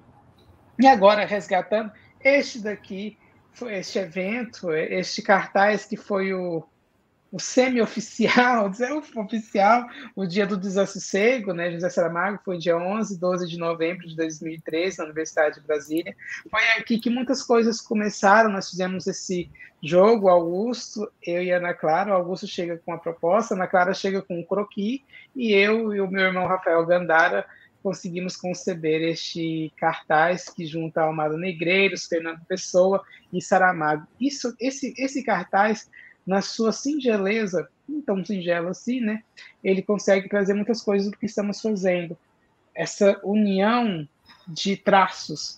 E agora, resgatando, este daqui, foi este evento, este cartaz que foi o, o semi-oficial, o oficial, o dia do desassossego, né? José Saramago, foi dia onze, doze de novembro de dois mil e treze, na Universidade de Brasília. Foi aqui que muitas coisas começaram, nós fizemos esse jogo, Augusto, eu e Ana Clara, o Augusto chega com a proposta, a Ana Clara chega com um croquis, e eu e o meu irmão Rafael Gandara conseguimos conceber este cartaz que junta Almada Negreiros, Fernando Pessoa e Saramago. Isso, esse, esse cartaz, na sua singeleza, não tão singelo assim, né? Ele consegue trazer muitas coisas do que estamos fazendo. Essa união de traços.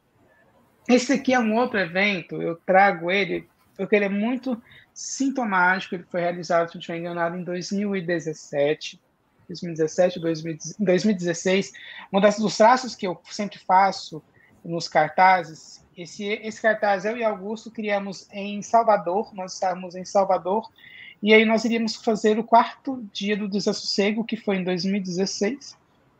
Esse aqui é um outro evento, eu trago ele, porque ele é muito sintomático, ele foi realizado, se não estiver enganado, em dois mil e dezessete, dois mil e dezessete, dois mil e dezesseis, um dos traços que eu sempre faço nos cartazes, esse, esse cartaz eu e Augusto criamos em Salvador, nós estávamos em Salvador, e aí nós iríamos fazer o quarto dia do desassossego, que foi em dois mil e dezesseis,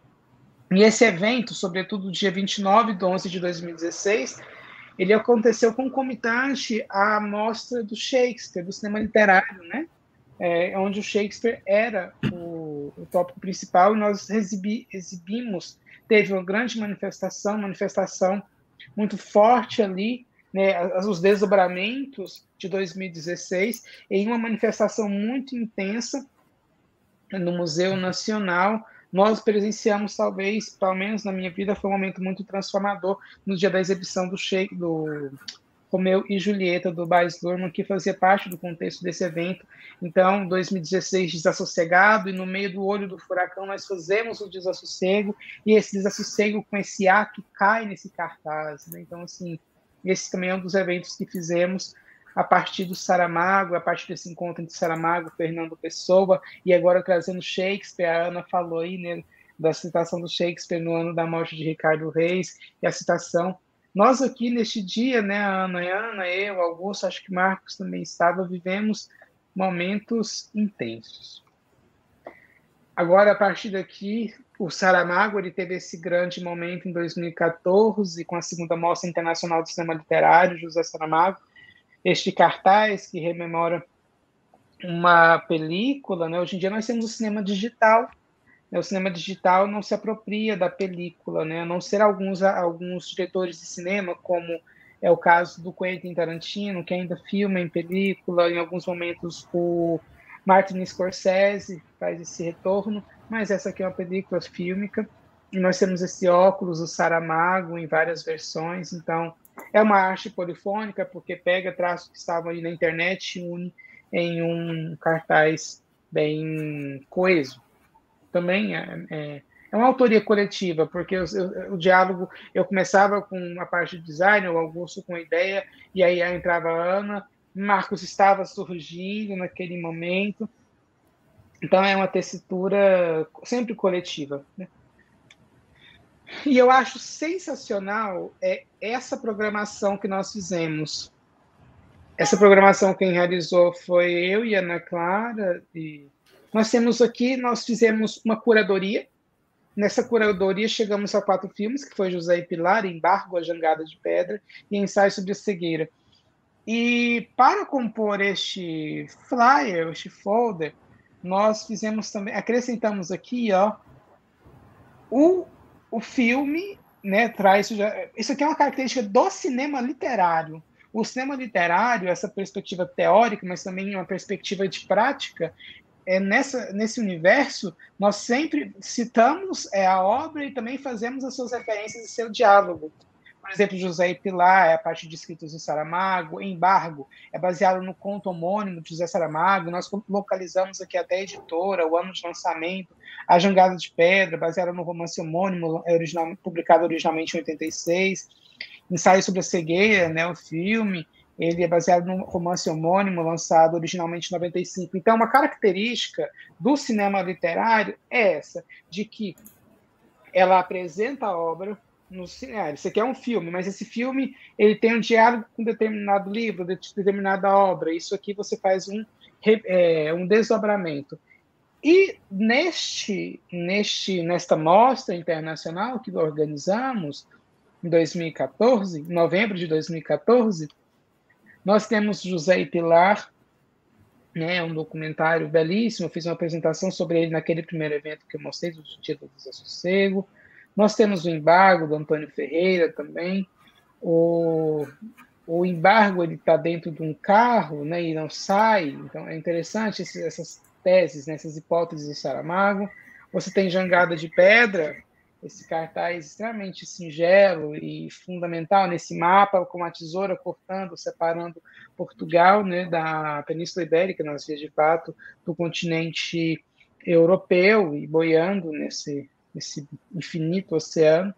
e esse evento, sobretudo dia vinte e nove de onze de dois mil e dezesseis, ele aconteceu concomitante à mostra do Shakespeare, do cinema literário, né? É, onde o Shakespeare era o, o tópico principal, e nós exibi, exibimos, teve uma grande manifestação, manifestação muito forte ali, né, os desdobramentos de dois mil e dezesseis, em uma manifestação muito intensa no Museu Nacional. Nós presenciamos, talvez, pelo menos na minha vida, foi um momento muito transformador no dia da exibição do Shakespeare, do Romeu e Julieta, do Baz Luhrmann, que fazia parte do contexto desse evento. Então, dois mil e dezesseis, desassossegado, e no meio do olho do furacão nós fazemos o desassossego, e esse desassossego com esse ato cai nesse cartaz, né? Então, assim, esse também é um dos eventos que fizemos a partir do Saramago, a partir desse encontro entre Saramago, Fernando Pessoa, e agora trazendo Shakespeare. A Ana falou aí, né, da citação do Shakespeare no ano da morte de Ricardo Reis, e a citação. Nós aqui neste dia, né, a Ana, a Ana, eu, Augusto, acho que Marcos também estava, vivemos momentos intensos. Agora, a partir daqui, o Saramago, ele teve esse grande momento em dois mil e quatorze, com a segunda Mostra Internacional do Cinema Literário, José Saramago, este cartaz que rememora uma película, né? Hoje em dia nós temos o cinema digital. O cinema digital não se apropria da película, né? A não ser alguns, alguns diretores de cinema, como é o caso do Quentin Tarantino, que ainda filma em película, em alguns momentos o Martin Scorsese faz esse retorno, mas essa aqui é uma película fílmica, e nós temos esse óculos, o Saramago, em várias versões. Então é uma arte polifônica, porque pega traços que estavam aí na internet e une em um cartaz bem coeso. Também é, é, é uma autoria coletiva, porque eu, eu, o diálogo, eu começava com a parte de design, o Augusto com a ideia, e aí entrava a Ana, Marcos estava surgindo naquele momento. Então é uma tessitura sempre coletiva, né? E eu acho sensacional é, essa programação que nós fizemos Essa programação quem realizou foi eu e a Ana Clara. E nós temos aqui, nós fizemos uma curadoria. Nessa curadoria chegamos a quatro filmes, que foi José e Pilar, Embargo, A Jangada de Pedra e Ensaio sobre a Cegueira. E para compor este flyer, este folder, nós fizemos também, acrescentamos aqui, ó, o, o filme, né, traz, isso aqui é uma característica do cinema literário. O cinema literário, essa perspectiva teórica, mas também uma perspectiva de prática, é nessa, nesse universo, nós sempre citamos é, a obra e também fazemos as suas referências e seu diálogo. Por exemplo, José e Pilar é a parte de escritos do Saramago, Embargo é baseado no conto homônimo de José Saramago, nós localizamos aqui até a editora, o ano de lançamento, A Jangada de Pedra, baseada no romance homônimo, é original, publicado originalmente em oitenta e seis, Ensaio sobre a Cegueira, né, o filme, ele é baseado num romance homônimo, lançado originalmente em noventa e cinco. Então, uma característica do cinema literário é essa, de que ela apresenta a obra no cinema. Isso aqui é um filme, mas esse filme ele tem um diálogo com determinado livro, de determinada obra. Isso aqui você faz um, é, um desdobramento. E neste, neste, nesta mostra internacional que organizamos em dois mil e quatorze, em novembro de dois mil e quatorze, nós temos José e Pilar, né, um documentário belíssimo, eu fiz uma apresentação sobre ele naquele primeiro evento que eu mostrei, do Dia do Desassossego. Nós temos o Embargo, do Antônio Ferreira também. O, o Embargo está dentro de um carro, né, e não sai, então é interessante esse, essas teses, né, essas hipóteses do Saramago. Você tem Jangada de Pedra, esse cartaz extremamente singelo e fundamental nesse mapa, com uma tesoura cortando, separando Portugal, né, da Península Ibérica, nas vias de fato, do continente europeu, e boiando nesse, nesse infinito oceano.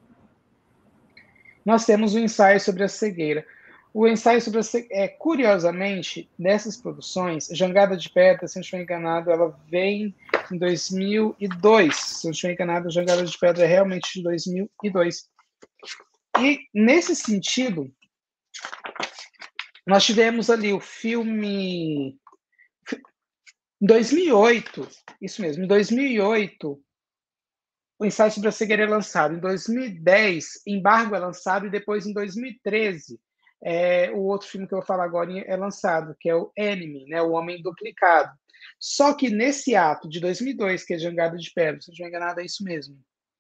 Nós temos o ensaio sobre a cegueira. O ensaio sobre a cegueira, é, curiosamente, nessas produções, Jangada de Pedra, se não estiver enganado, ela vem em dois mil e dois. Se não estiver enganado, Jangada de Pedra é realmente de dois mil e dois. E, nesse sentido, nós tivemos ali o filme... Em dois mil e oito, isso mesmo, em dois mil e oito, o ensaio sobre a cegueira é lançado. Em dois mil e dez, Embargo é lançado, e depois, em dois mil e treze, é, o outro filme que eu vou falar agora é lançado, que é o Enemy, né, O Homem Duplicado. Só que nesse ato de dois mil e dois, que é Jangada de Pedra, se não estiver enganado, é isso mesmo.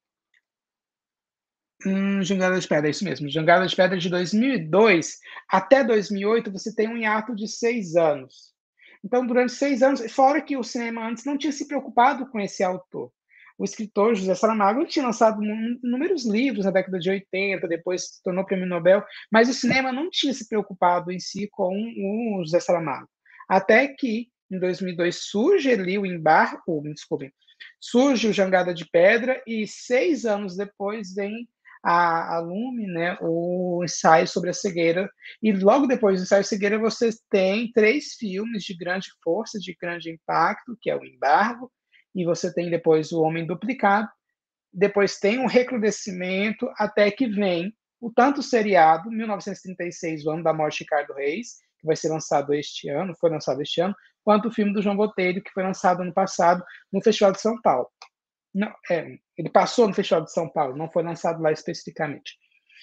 Hum, Jangada de Pedra, é isso mesmo. Jangada de Pedra de dois mil e dois até dois mil e oito, você tem um hiato de seis anos. Então, durante seis anos, fora que o cinema antes não tinha se preocupado com esse autor. O escritor José Saramago tinha lançado inúmeros livros na década de oitenta, depois se tornou prêmio Nobel, mas o cinema não tinha se preocupado em si com o José Saramago. Até que, em dois mil e dois, surge ali o Embargo, me desculpem, surge o Jangada de Pedra, e seis anos depois vem a, a Lume, né, o ensaio sobre a cegueira, e logo depois do ensaio cegueira você tem três filmes de grande força, de grande impacto, que é o Embargo, e você tem depois o Homem Duplicado, depois tem um recrudescimento, até que vem o tanto seriado, mil novecentos e trinta e seis, o ano da morte de Ricardo Reis, que vai ser lançado este ano, foi lançado este ano, quanto o filme do João Botelho, que foi lançado ano passado no Festival de São Paulo. Não, é, ele passou no Festival de São Paulo, não foi lançado lá especificamente.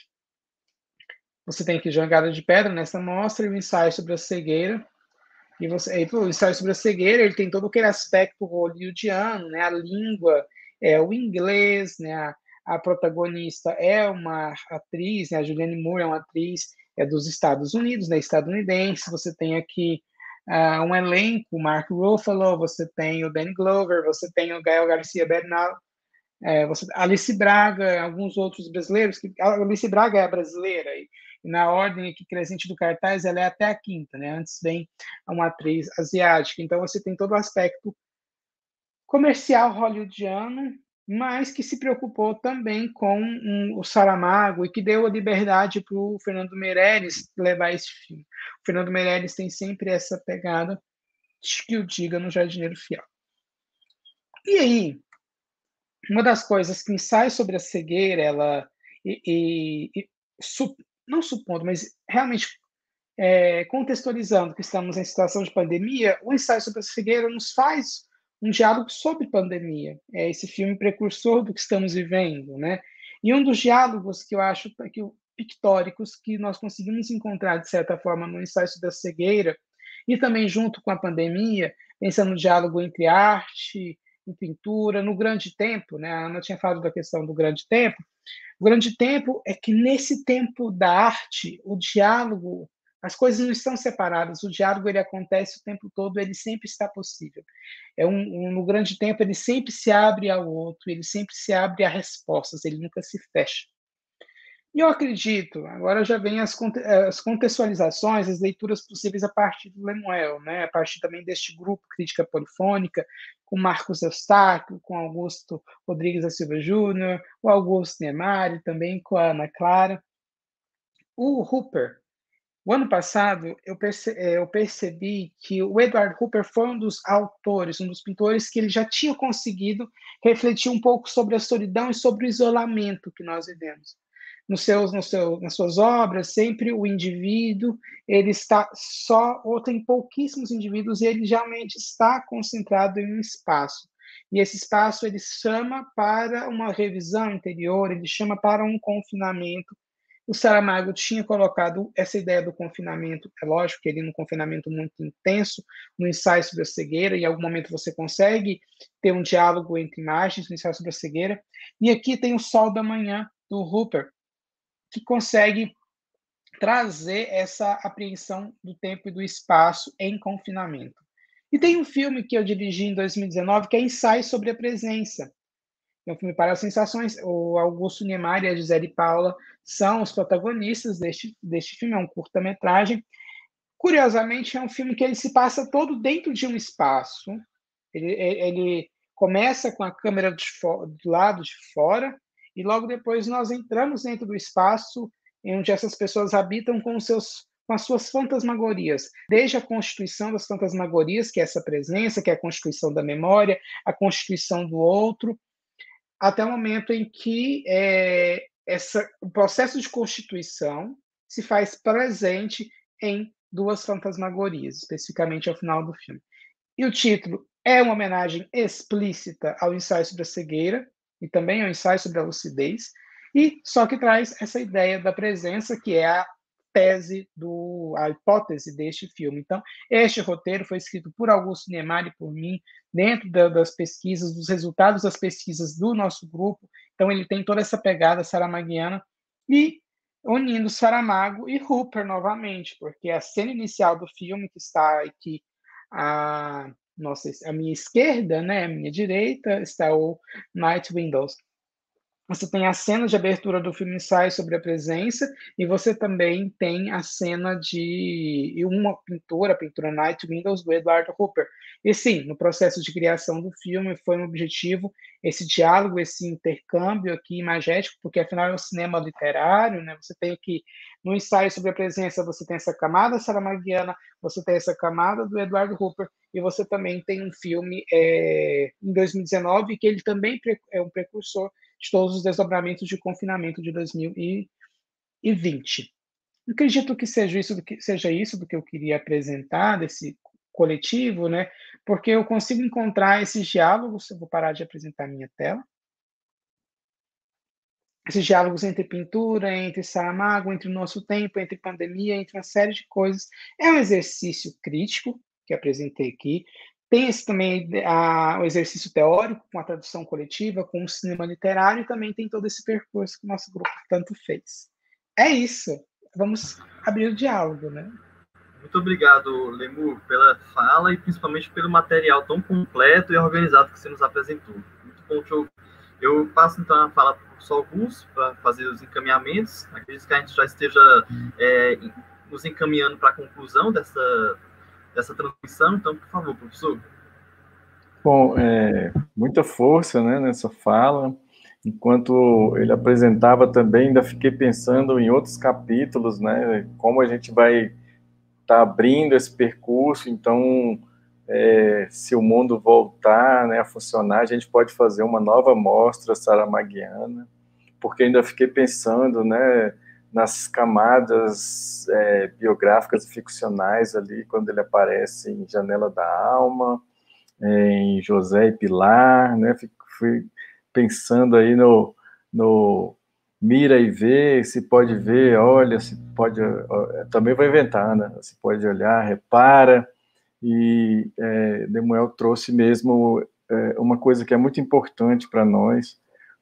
Você tem aqui Jangada de Pedra nessa mostra, e o ensaio sobre a cegueira. E você, aí, o ensaio sobre a cegueira, ele tem todo aquele aspecto hollywoodiano, né? A língua é o inglês, né? A, a protagonista é uma atriz, né? A Julianne Moore é uma atriz é dos Estados Unidos, né? Estadunidense. Você tem aqui uh, um elenco, Mark Ruffalo, você tem o Danny Glover, você tem o Gael Garcia Bernal, é, você, Alice Braga, alguns outros brasileiros. Que, a Alice Braga é brasileira, e na ordem aqui crescente do cartaz, ela é até a quinta, né? Antes vem uma atriz asiática. Então, você tem todo o aspecto comercial hollywoodiano, mas que se preocupou também com um, o Saramago, e que deu a liberdade para o Fernando Meirelles levar esse filme. O Fernando Meirelles tem sempre essa pegada que o diga no Jardineiro Fiel. E aí, uma das coisas que ensaio sobre a cegueira, ela... E, e, e, não supondo, mas realmente é, contextualizando que estamos em situação de pandemia, o ensaio sobre a cegueira nos faz um diálogo sobre pandemia. É esse filme precursor do que estamos vivendo, né? E um dos diálogos que eu acho que, pictóricos que nós conseguimos encontrar, de certa forma, no ensaio sobre a cegueira, e também junto com a pandemia, pensando no diálogo entre arte e pintura, no grande tempo, né? A Ana tinha falado da questão do grande tempo. O grande tempo é que, nesse tempo da arte, o diálogo, as coisas não estão separadas, o diálogo ele acontece o tempo todo, ele sempre está possível. É um, um, no grande tempo, ele sempre se abre ao outro, ele sempre se abre a respostas, ele nunca se fecha. E eu acredito, agora já vem as, as contextualizações, as leituras possíveis a partir do Lemuel, né? A partir também deste grupo Crítica Polifônica, com Marcos Eustáquio, com Augusto Rodrigues da Silva Júnior, o Augusto Niemeyer, também com a Ana Clara. O Hooper, o ano passado, eu, perce, eu percebi que o Edward Hooper foi um dos autores, um dos pintores que ele já tinha conseguido refletir um pouco sobre a solidão e sobre o isolamento que nós vivemos. Nos seus, no seu, nas suas obras, sempre o indivíduo, ele está só, ou tem pouquíssimos indivíduos, e ele realmente está concentrado em um espaço. E esse espaço, ele chama para uma revisão interior, ele chama para um confinamento. O Saramago tinha colocado essa ideia do confinamento, é lógico que ele num confinamento muito intenso, no ensaio sobre a cegueira, e em algum momento você consegue ter um diálogo entre imagens no ensaio sobre a cegueira. E aqui tem o Sol da Manhã, do Hooper, que consegue trazer essa apreensão do tempo e do espaço em confinamento. E tem um filme que eu dirigi em dois mil e dezenove, que é Ensaio sobre a Presença. É um filme para as sensações. O Augusto Niemeyer e a Gisele Paula são os protagonistas deste, deste filme, é um curta-metragem. Curiosamente, é um filme que ele se passa todo dentro de um espaço. Ele, ele começa com a câmera de fo- do lado de fora, e logo depois nós entramos dentro do espaço onde essas pessoas habitam com, os seus, com as suas fantasmagorias, desde a constituição das fantasmagorias, que é essa presença, que é a constituição da memória, a constituição do outro, até o momento em que é, essa, o processo de constituição se faz presente em duas fantasmagorias, especificamente ao final do filme. E o título é uma homenagem explícita ao ensaio sobre a cegueira, e também ao ensaio sobre a lucidez, e só que traz essa ideia da presença, que é a tese, do, a hipótese deste filme. Então, este roteiro foi escrito por Augusto Niemeyer e por mim, dentro da, das pesquisas, dos resultados das pesquisas do nosso grupo. Então, ele tem toda essa pegada saramaguiana, e unindo Saramago e Hooper novamente, porque a cena inicial do filme, que está aqui a nossa, a minha esquerda, né, a minha direita, está o Night Windows. Você tem a cena de abertura do filme Ensaio sobre a Presença, e você também tem a cena de uma pintura, a pintura Night Windows, do Edward Hooper. E sim, no processo de criação do filme foi um objetivo esse diálogo, esse intercâmbio aqui imagético, porque afinal é um cinema literário, né? Você tem aqui, no Ensaio sobre a Presença, você tem essa camada saramaguiana, você tem essa camada do Edward Hooper, e você também tem um filme é, em dois mil e dezenove, que ele também é um precursor de todos os desdobramentos de confinamento de dois mil e vinte. Acredito que seja isso do que, seja isso do que eu queria apresentar, desse coletivo, né? Porque eu consigo encontrar esses diálogos, eu vou parar de apresentar a minha tela, esses diálogos entre pintura, entre Saramago, entre o nosso tempo, entre pandemia, entre uma série de coisas. É um exercício crítico que apresentei aqui. Tem esse também a, o exercício teórico, com a tradução coletiva, com o cinema literário, e também tem todo esse percurso que o nosso grupo tanto fez. É isso. Vamos abrir o diálogo, né? Muito obrigado, Lemur, pela fala e principalmente pelo material tão completo e organizado que você nos apresentou. Muito bom que eu, eu passo então a fala para o professor Augusto para fazer os encaminhamentos. Acredito que a gente já esteja é, nos encaminhando para a conclusão dessa dessa transmissão, então, por favor, professor. Bom, é, muita força, né, nessa fala. Enquanto ele apresentava também, ainda fiquei pensando em outros capítulos, né, como a gente vai estar tá abrindo esse percurso. Então, é, se o mundo voltar, né, a funcionar, a gente pode fazer uma nova mostra saramaguiana, porque ainda fiquei pensando, né, nas camadas é, biográficas e ficcionais ali, quando ele aparece em Janela da Alma, em José e Pilar, né? Fui pensando aí no, no mira e vê, se pode ver, olha, se pode, também vou inventar, né? Se pode olhar, repara, e é, Lemuel trouxe mesmo é, uma coisa que é muito importante para nós,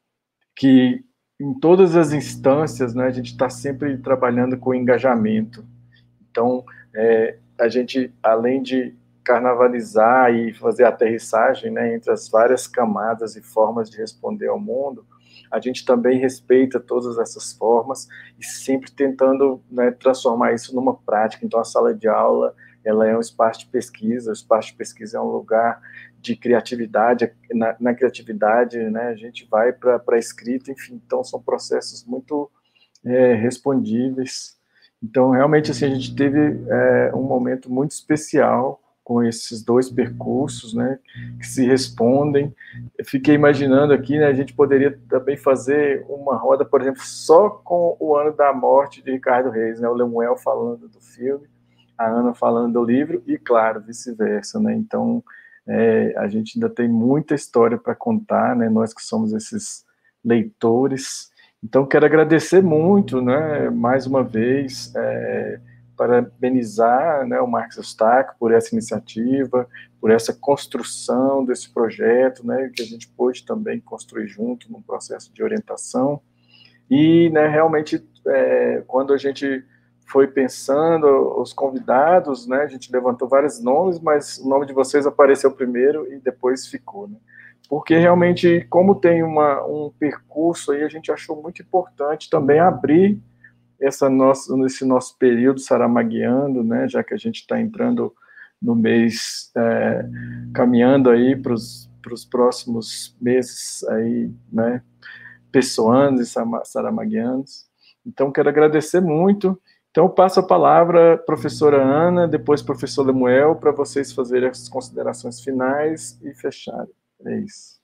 que em todas as instâncias, né, a gente está sempre trabalhando com engajamento. Então, é, a gente, além de carnavalizar e fazer a aterrissagem, né, entre as várias camadas e formas de responder ao mundo, a gente também respeita todas essas formas e sempre tentando, né, transformar isso numa prática. Então, a sala de aula, ela é um espaço de pesquisa, o espaço de pesquisa é um lugar de criatividade, na, na criatividade, né, a gente vai para a escrita, enfim, então são processos muito é, respondíveis. Então, realmente, assim, a gente teve é, um momento muito especial com esses dois percursos, né, que se respondem. Eu fiquei imaginando aqui, né, a gente poderia também fazer uma roda, por exemplo, só com o ano da morte de Ricardo Reis, né, o Lemuel falando do filme, a Ana falando do livro, e, claro, vice-versa, né, então, é, a gente ainda tem muita história para contar, né, nós que somos esses leitores. Então, quero agradecer muito, né, mais uma vez, é, parabenizar, né, o Marcos Eustáquio por essa iniciativa, por essa construção desse projeto, né, que a gente pôde também construir junto no processo de orientação. E, né, realmente, é, quando a gente foi pensando os convidados, né, a gente levantou vários nomes, mas o nome de vocês apareceu primeiro e depois ficou, né? Porque realmente, como tem uma, um percurso aí, a gente achou muito importante também abrir essa nossa, nesse nosso período saramaguiano, né, já que a gente está entrando no mês, é, caminhando aí para os próximos meses aí, né, pessoanos e saramaguianos. Então, quero agradecer muito. Então, eu passo a palavra à professora Ana, depois professor Lemuel, para vocês fazerem as considerações finais e fecharem. É isso.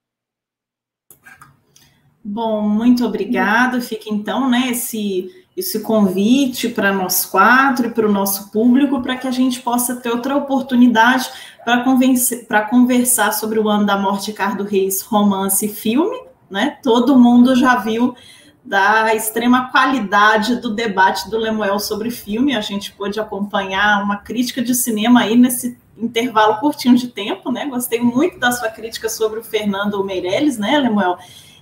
Bom, muito obrigada. Fica, então, né, esse, esse convite para nós quatro e para o nosso público, para que a gente possa ter outra oportunidade para conversar sobre o Ano da Morte de Ricardo Reis, romance e filme, né? Todo mundo já viu da extrema qualidade do debate do Lemuel sobre filme. A gente pôde acompanhar uma crítica de cinema aí nesse intervalo curtinho de tempo, né? Gostei muito da sua crítica sobre o Fernando Meirelles, né, Lemuel?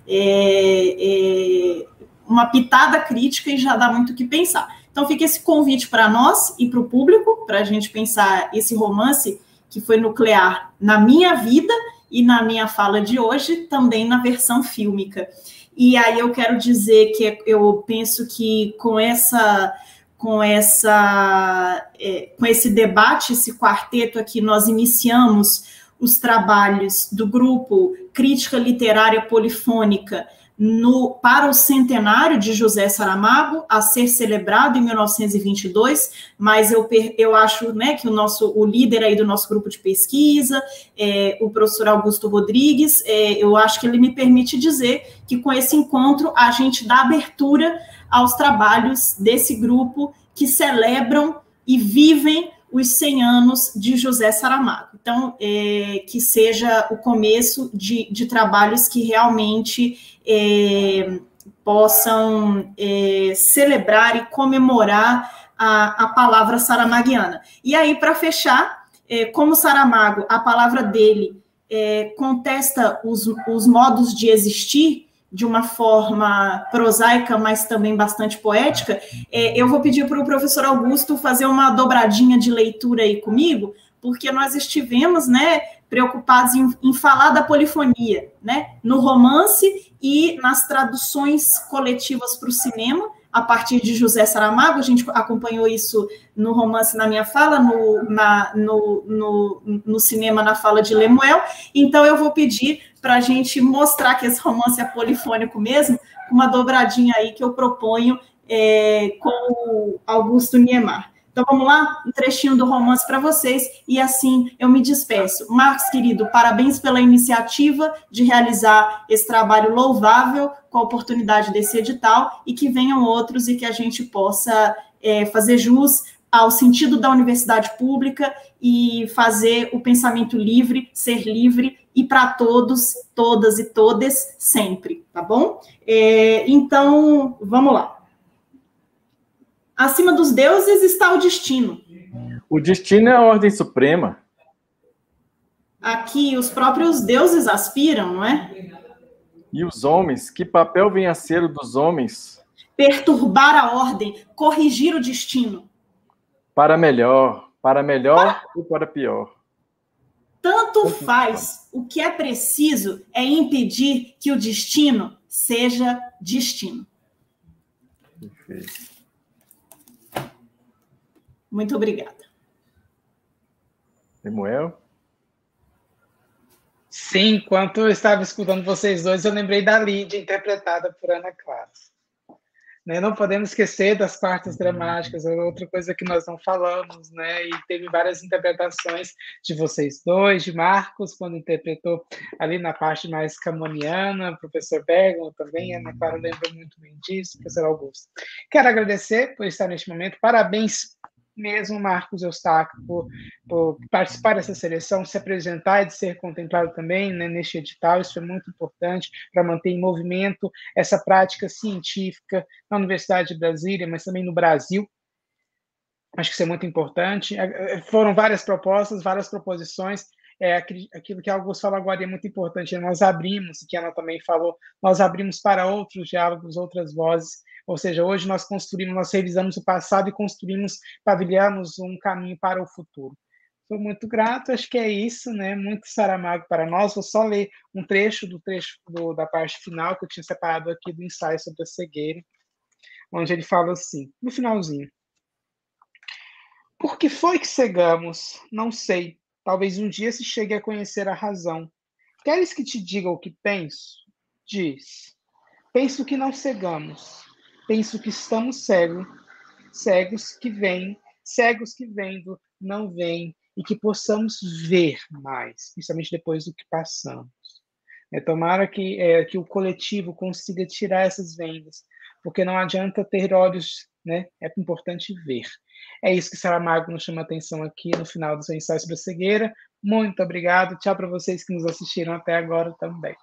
É, é uma pitada crítica e já dá muito o que pensar. Então fica esse convite para nós e para o público, para a gente pensar esse romance que foi nuclear na minha vida e na minha fala de hoje, também na versão fílmica. E aí eu quero dizer que eu penso que com essa, com essa, é, com esse debate, esse quarteto aqui, nós iniciamos os trabalhos do grupo Crítica Literária Polifônica no, para o centenário de José Saramago, a ser celebrado em mil novecentos e vinte e dois, mas eu, eu acho, né, que o, nosso, o líder aí do nosso grupo de pesquisa, é, o professor Augusto Rodrigues, é, eu acho que ele me permite dizer que com esse encontro a gente dá abertura aos trabalhos desse grupo que celebram e vivem os cem anos de José Saramago. Então, é, que seja o começo de, de trabalhos que realmente é, possam é, celebrar e comemorar a, a palavra saramaguiana. E aí, para fechar, é, como Saramago, a palavra dele é, contesta os, os modos de existir de uma forma prosaica, mas também bastante poética, é, eu vou pedir para o professor Augusto fazer uma dobradinha de leitura aí comigo, porque nós estivemos, né, preocupados em, em falar da polifonia, né, no romance e nas traduções coletivas para o cinema, a partir de José Saramago. A gente acompanhou isso no romance na minha fala, no, na, no, no, no cinema na fala de Lemuel. Então eu vou pedir para a gente mostrar que esse romance é polifônico mesmo, uma dobradinha aí que eu proponho é, com o Augusto Niemeyer. Então, vamos lá? Um trechinho do romance para vocês, e assim eu me despeço. Marcos, querido, parabéns pela iniciativa de realizar esse trabalho louvável com a oportunidade desse edital, e que venham outros e que a gente possa é, fazer jus ao sentido da universidade pública e fazer o pensamento livre, ser livre, e para todos, todas e todes, sempre, tá bom? É, então, vamos lá. Acima dos deuses está o destino. O destino é a ordem suprema. Aqui os próprios deuses aspiram, não é? E os homens, que papel vem a ser o dos homens? Perturbar a ordem, corrigir o destino. Para melhor, para melhor ou para pior. Tanto faz, o que é preciso é impedir que o destino seja destino. Perfeito. Muito obrigada. Lemuel? Sim, enquanto eu estava escutando vocês dois, eu lembrei da Lídia, interpretada por Ana Clara. Né? Não podemos esquecer das quartas dramáticas, outra coisa que nós não falamos, né? E teve várias interpretações de vocês dois, de Marcos, quando interpretou ali na parte mais camoniana, o professor Bergamo também, a Ana Clara lembra muito bem disso, professor Augusto. Quero agradecer por estar neste momento, parabéns mesmo, Marcos Eustáquio, por, por participar dessa seleção, se apresentar e de ser contemplado também, né, neste edital. Isso é muito importante para manter em movimento essa prática científica na Universidade de Brasília, mas também no Brasil. Acho que isso é muito importante. Foram várias propostas, várias proposições. É, aquilo que Augusto falou agora é muito importante. Nós abrimos, que a Ana também falou, nós abrimos para outros diálogos, outras vozes. Ou seja, hoje nós construímos, nós revisamos o passado e construímos, pavilhamos um caminho para o futuro. Estou muito grato, acho que é isso, né? Muito Saramago para nós. Vou só ler um trecho do trecho do, da parte final que eu tinha separado aqui do ensaio sobre a cegueira, onde ele fala assim, no finalzinho. Por que foi que cegamos? Não sei. Talvez um dia se chegue a conhecer a razão. Queres que te diga o que penso? Diz. Penso que não cegamos. Penso que estamos cegos, cegos que vêm, cegos que vendo não veem, e que possamos ver mais, principalmente depois do que passamos. É, tomara que, é, que o coletivo consiga tirar essas vendas, porque não adianta ter olhos, né? É importante ver. É isso que Saramago nos chama a atenção aqui no final do seu ensaio sobre a cegueira. Muito obrigado. Tchau para vocês que nos assistiram até agora também.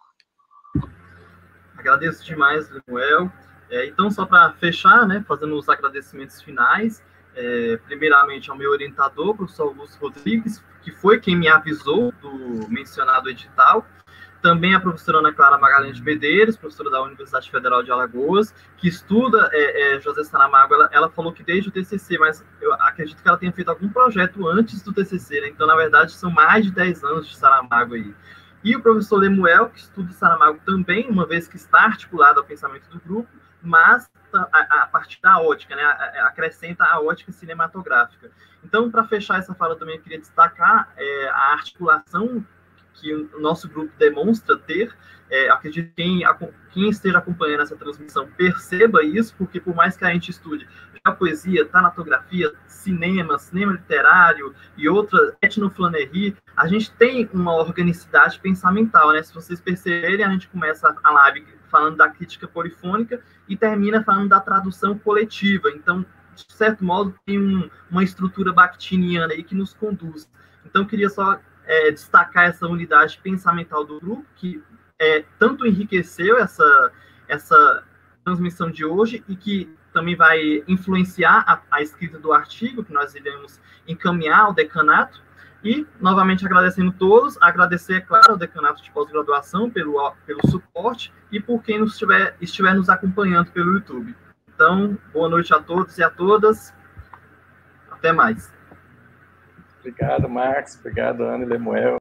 Agradeço demais, Lemuel. É, então, só para fechar, né, fazendo os agradecimentos finais, é, primeiramente ao meu orientador, o professor Augusto Rodrigues, que foi quem me avisou do mencionado edital, também a professora Ana Clara Magalhães de Medeiros, professora da Universidade Federal de Alagoas, que estuda é, é, José Saramago. Ela, ela falou que desde o T C C, mas eu acredito que ela tenha feito algum projeto antes do T C C, né? Então, na verdade, são mais de dez anos de Saramago aí. E o professor Lemuel, que estuda Saramago também, uma vez que está articulado ao pensamento do grupo, mas a, a partir da ótica, né, acrescenta a ótica cinematográfica. Então, para fechar essa fala também, eu queria destacar é, a articulação que o nosso grupo demonstra ter. É, acredito que quem, quem esteja acompanhando essa transmissão perceba isso, porque por mais que a gente estude já poesia, tanatografia, cinema, cinema literário e outra, etnoflanerie, a gente tem uma organicidade pensamental, né? Se vocês perceberem, a gente começa a live falando da crítica polifônica e termina falando da tradução coletiva. Então, de certo modo, tem um, uma estrutura bakhtiniana aí que nos conduz. Então, eu queria só é, destacar essa unidade pensamental do grupo, que é, tanto enriqueceu essa, essa transmissão de hoje e que também vai influenciar a, a escrita do artigo, que nós iremos encaminhar ao decanato. E, novamente, agradecendo todos, agradecer, é claro, ao decanato de pós-graduação pelo, pelo suporte e por quem nos estiver, estiver nos acompanhando pelo YouTube. Então, boa noite a todos e a todas. Até mais. Obrigado, Marcos. Obrigado, Ana e Lemuel.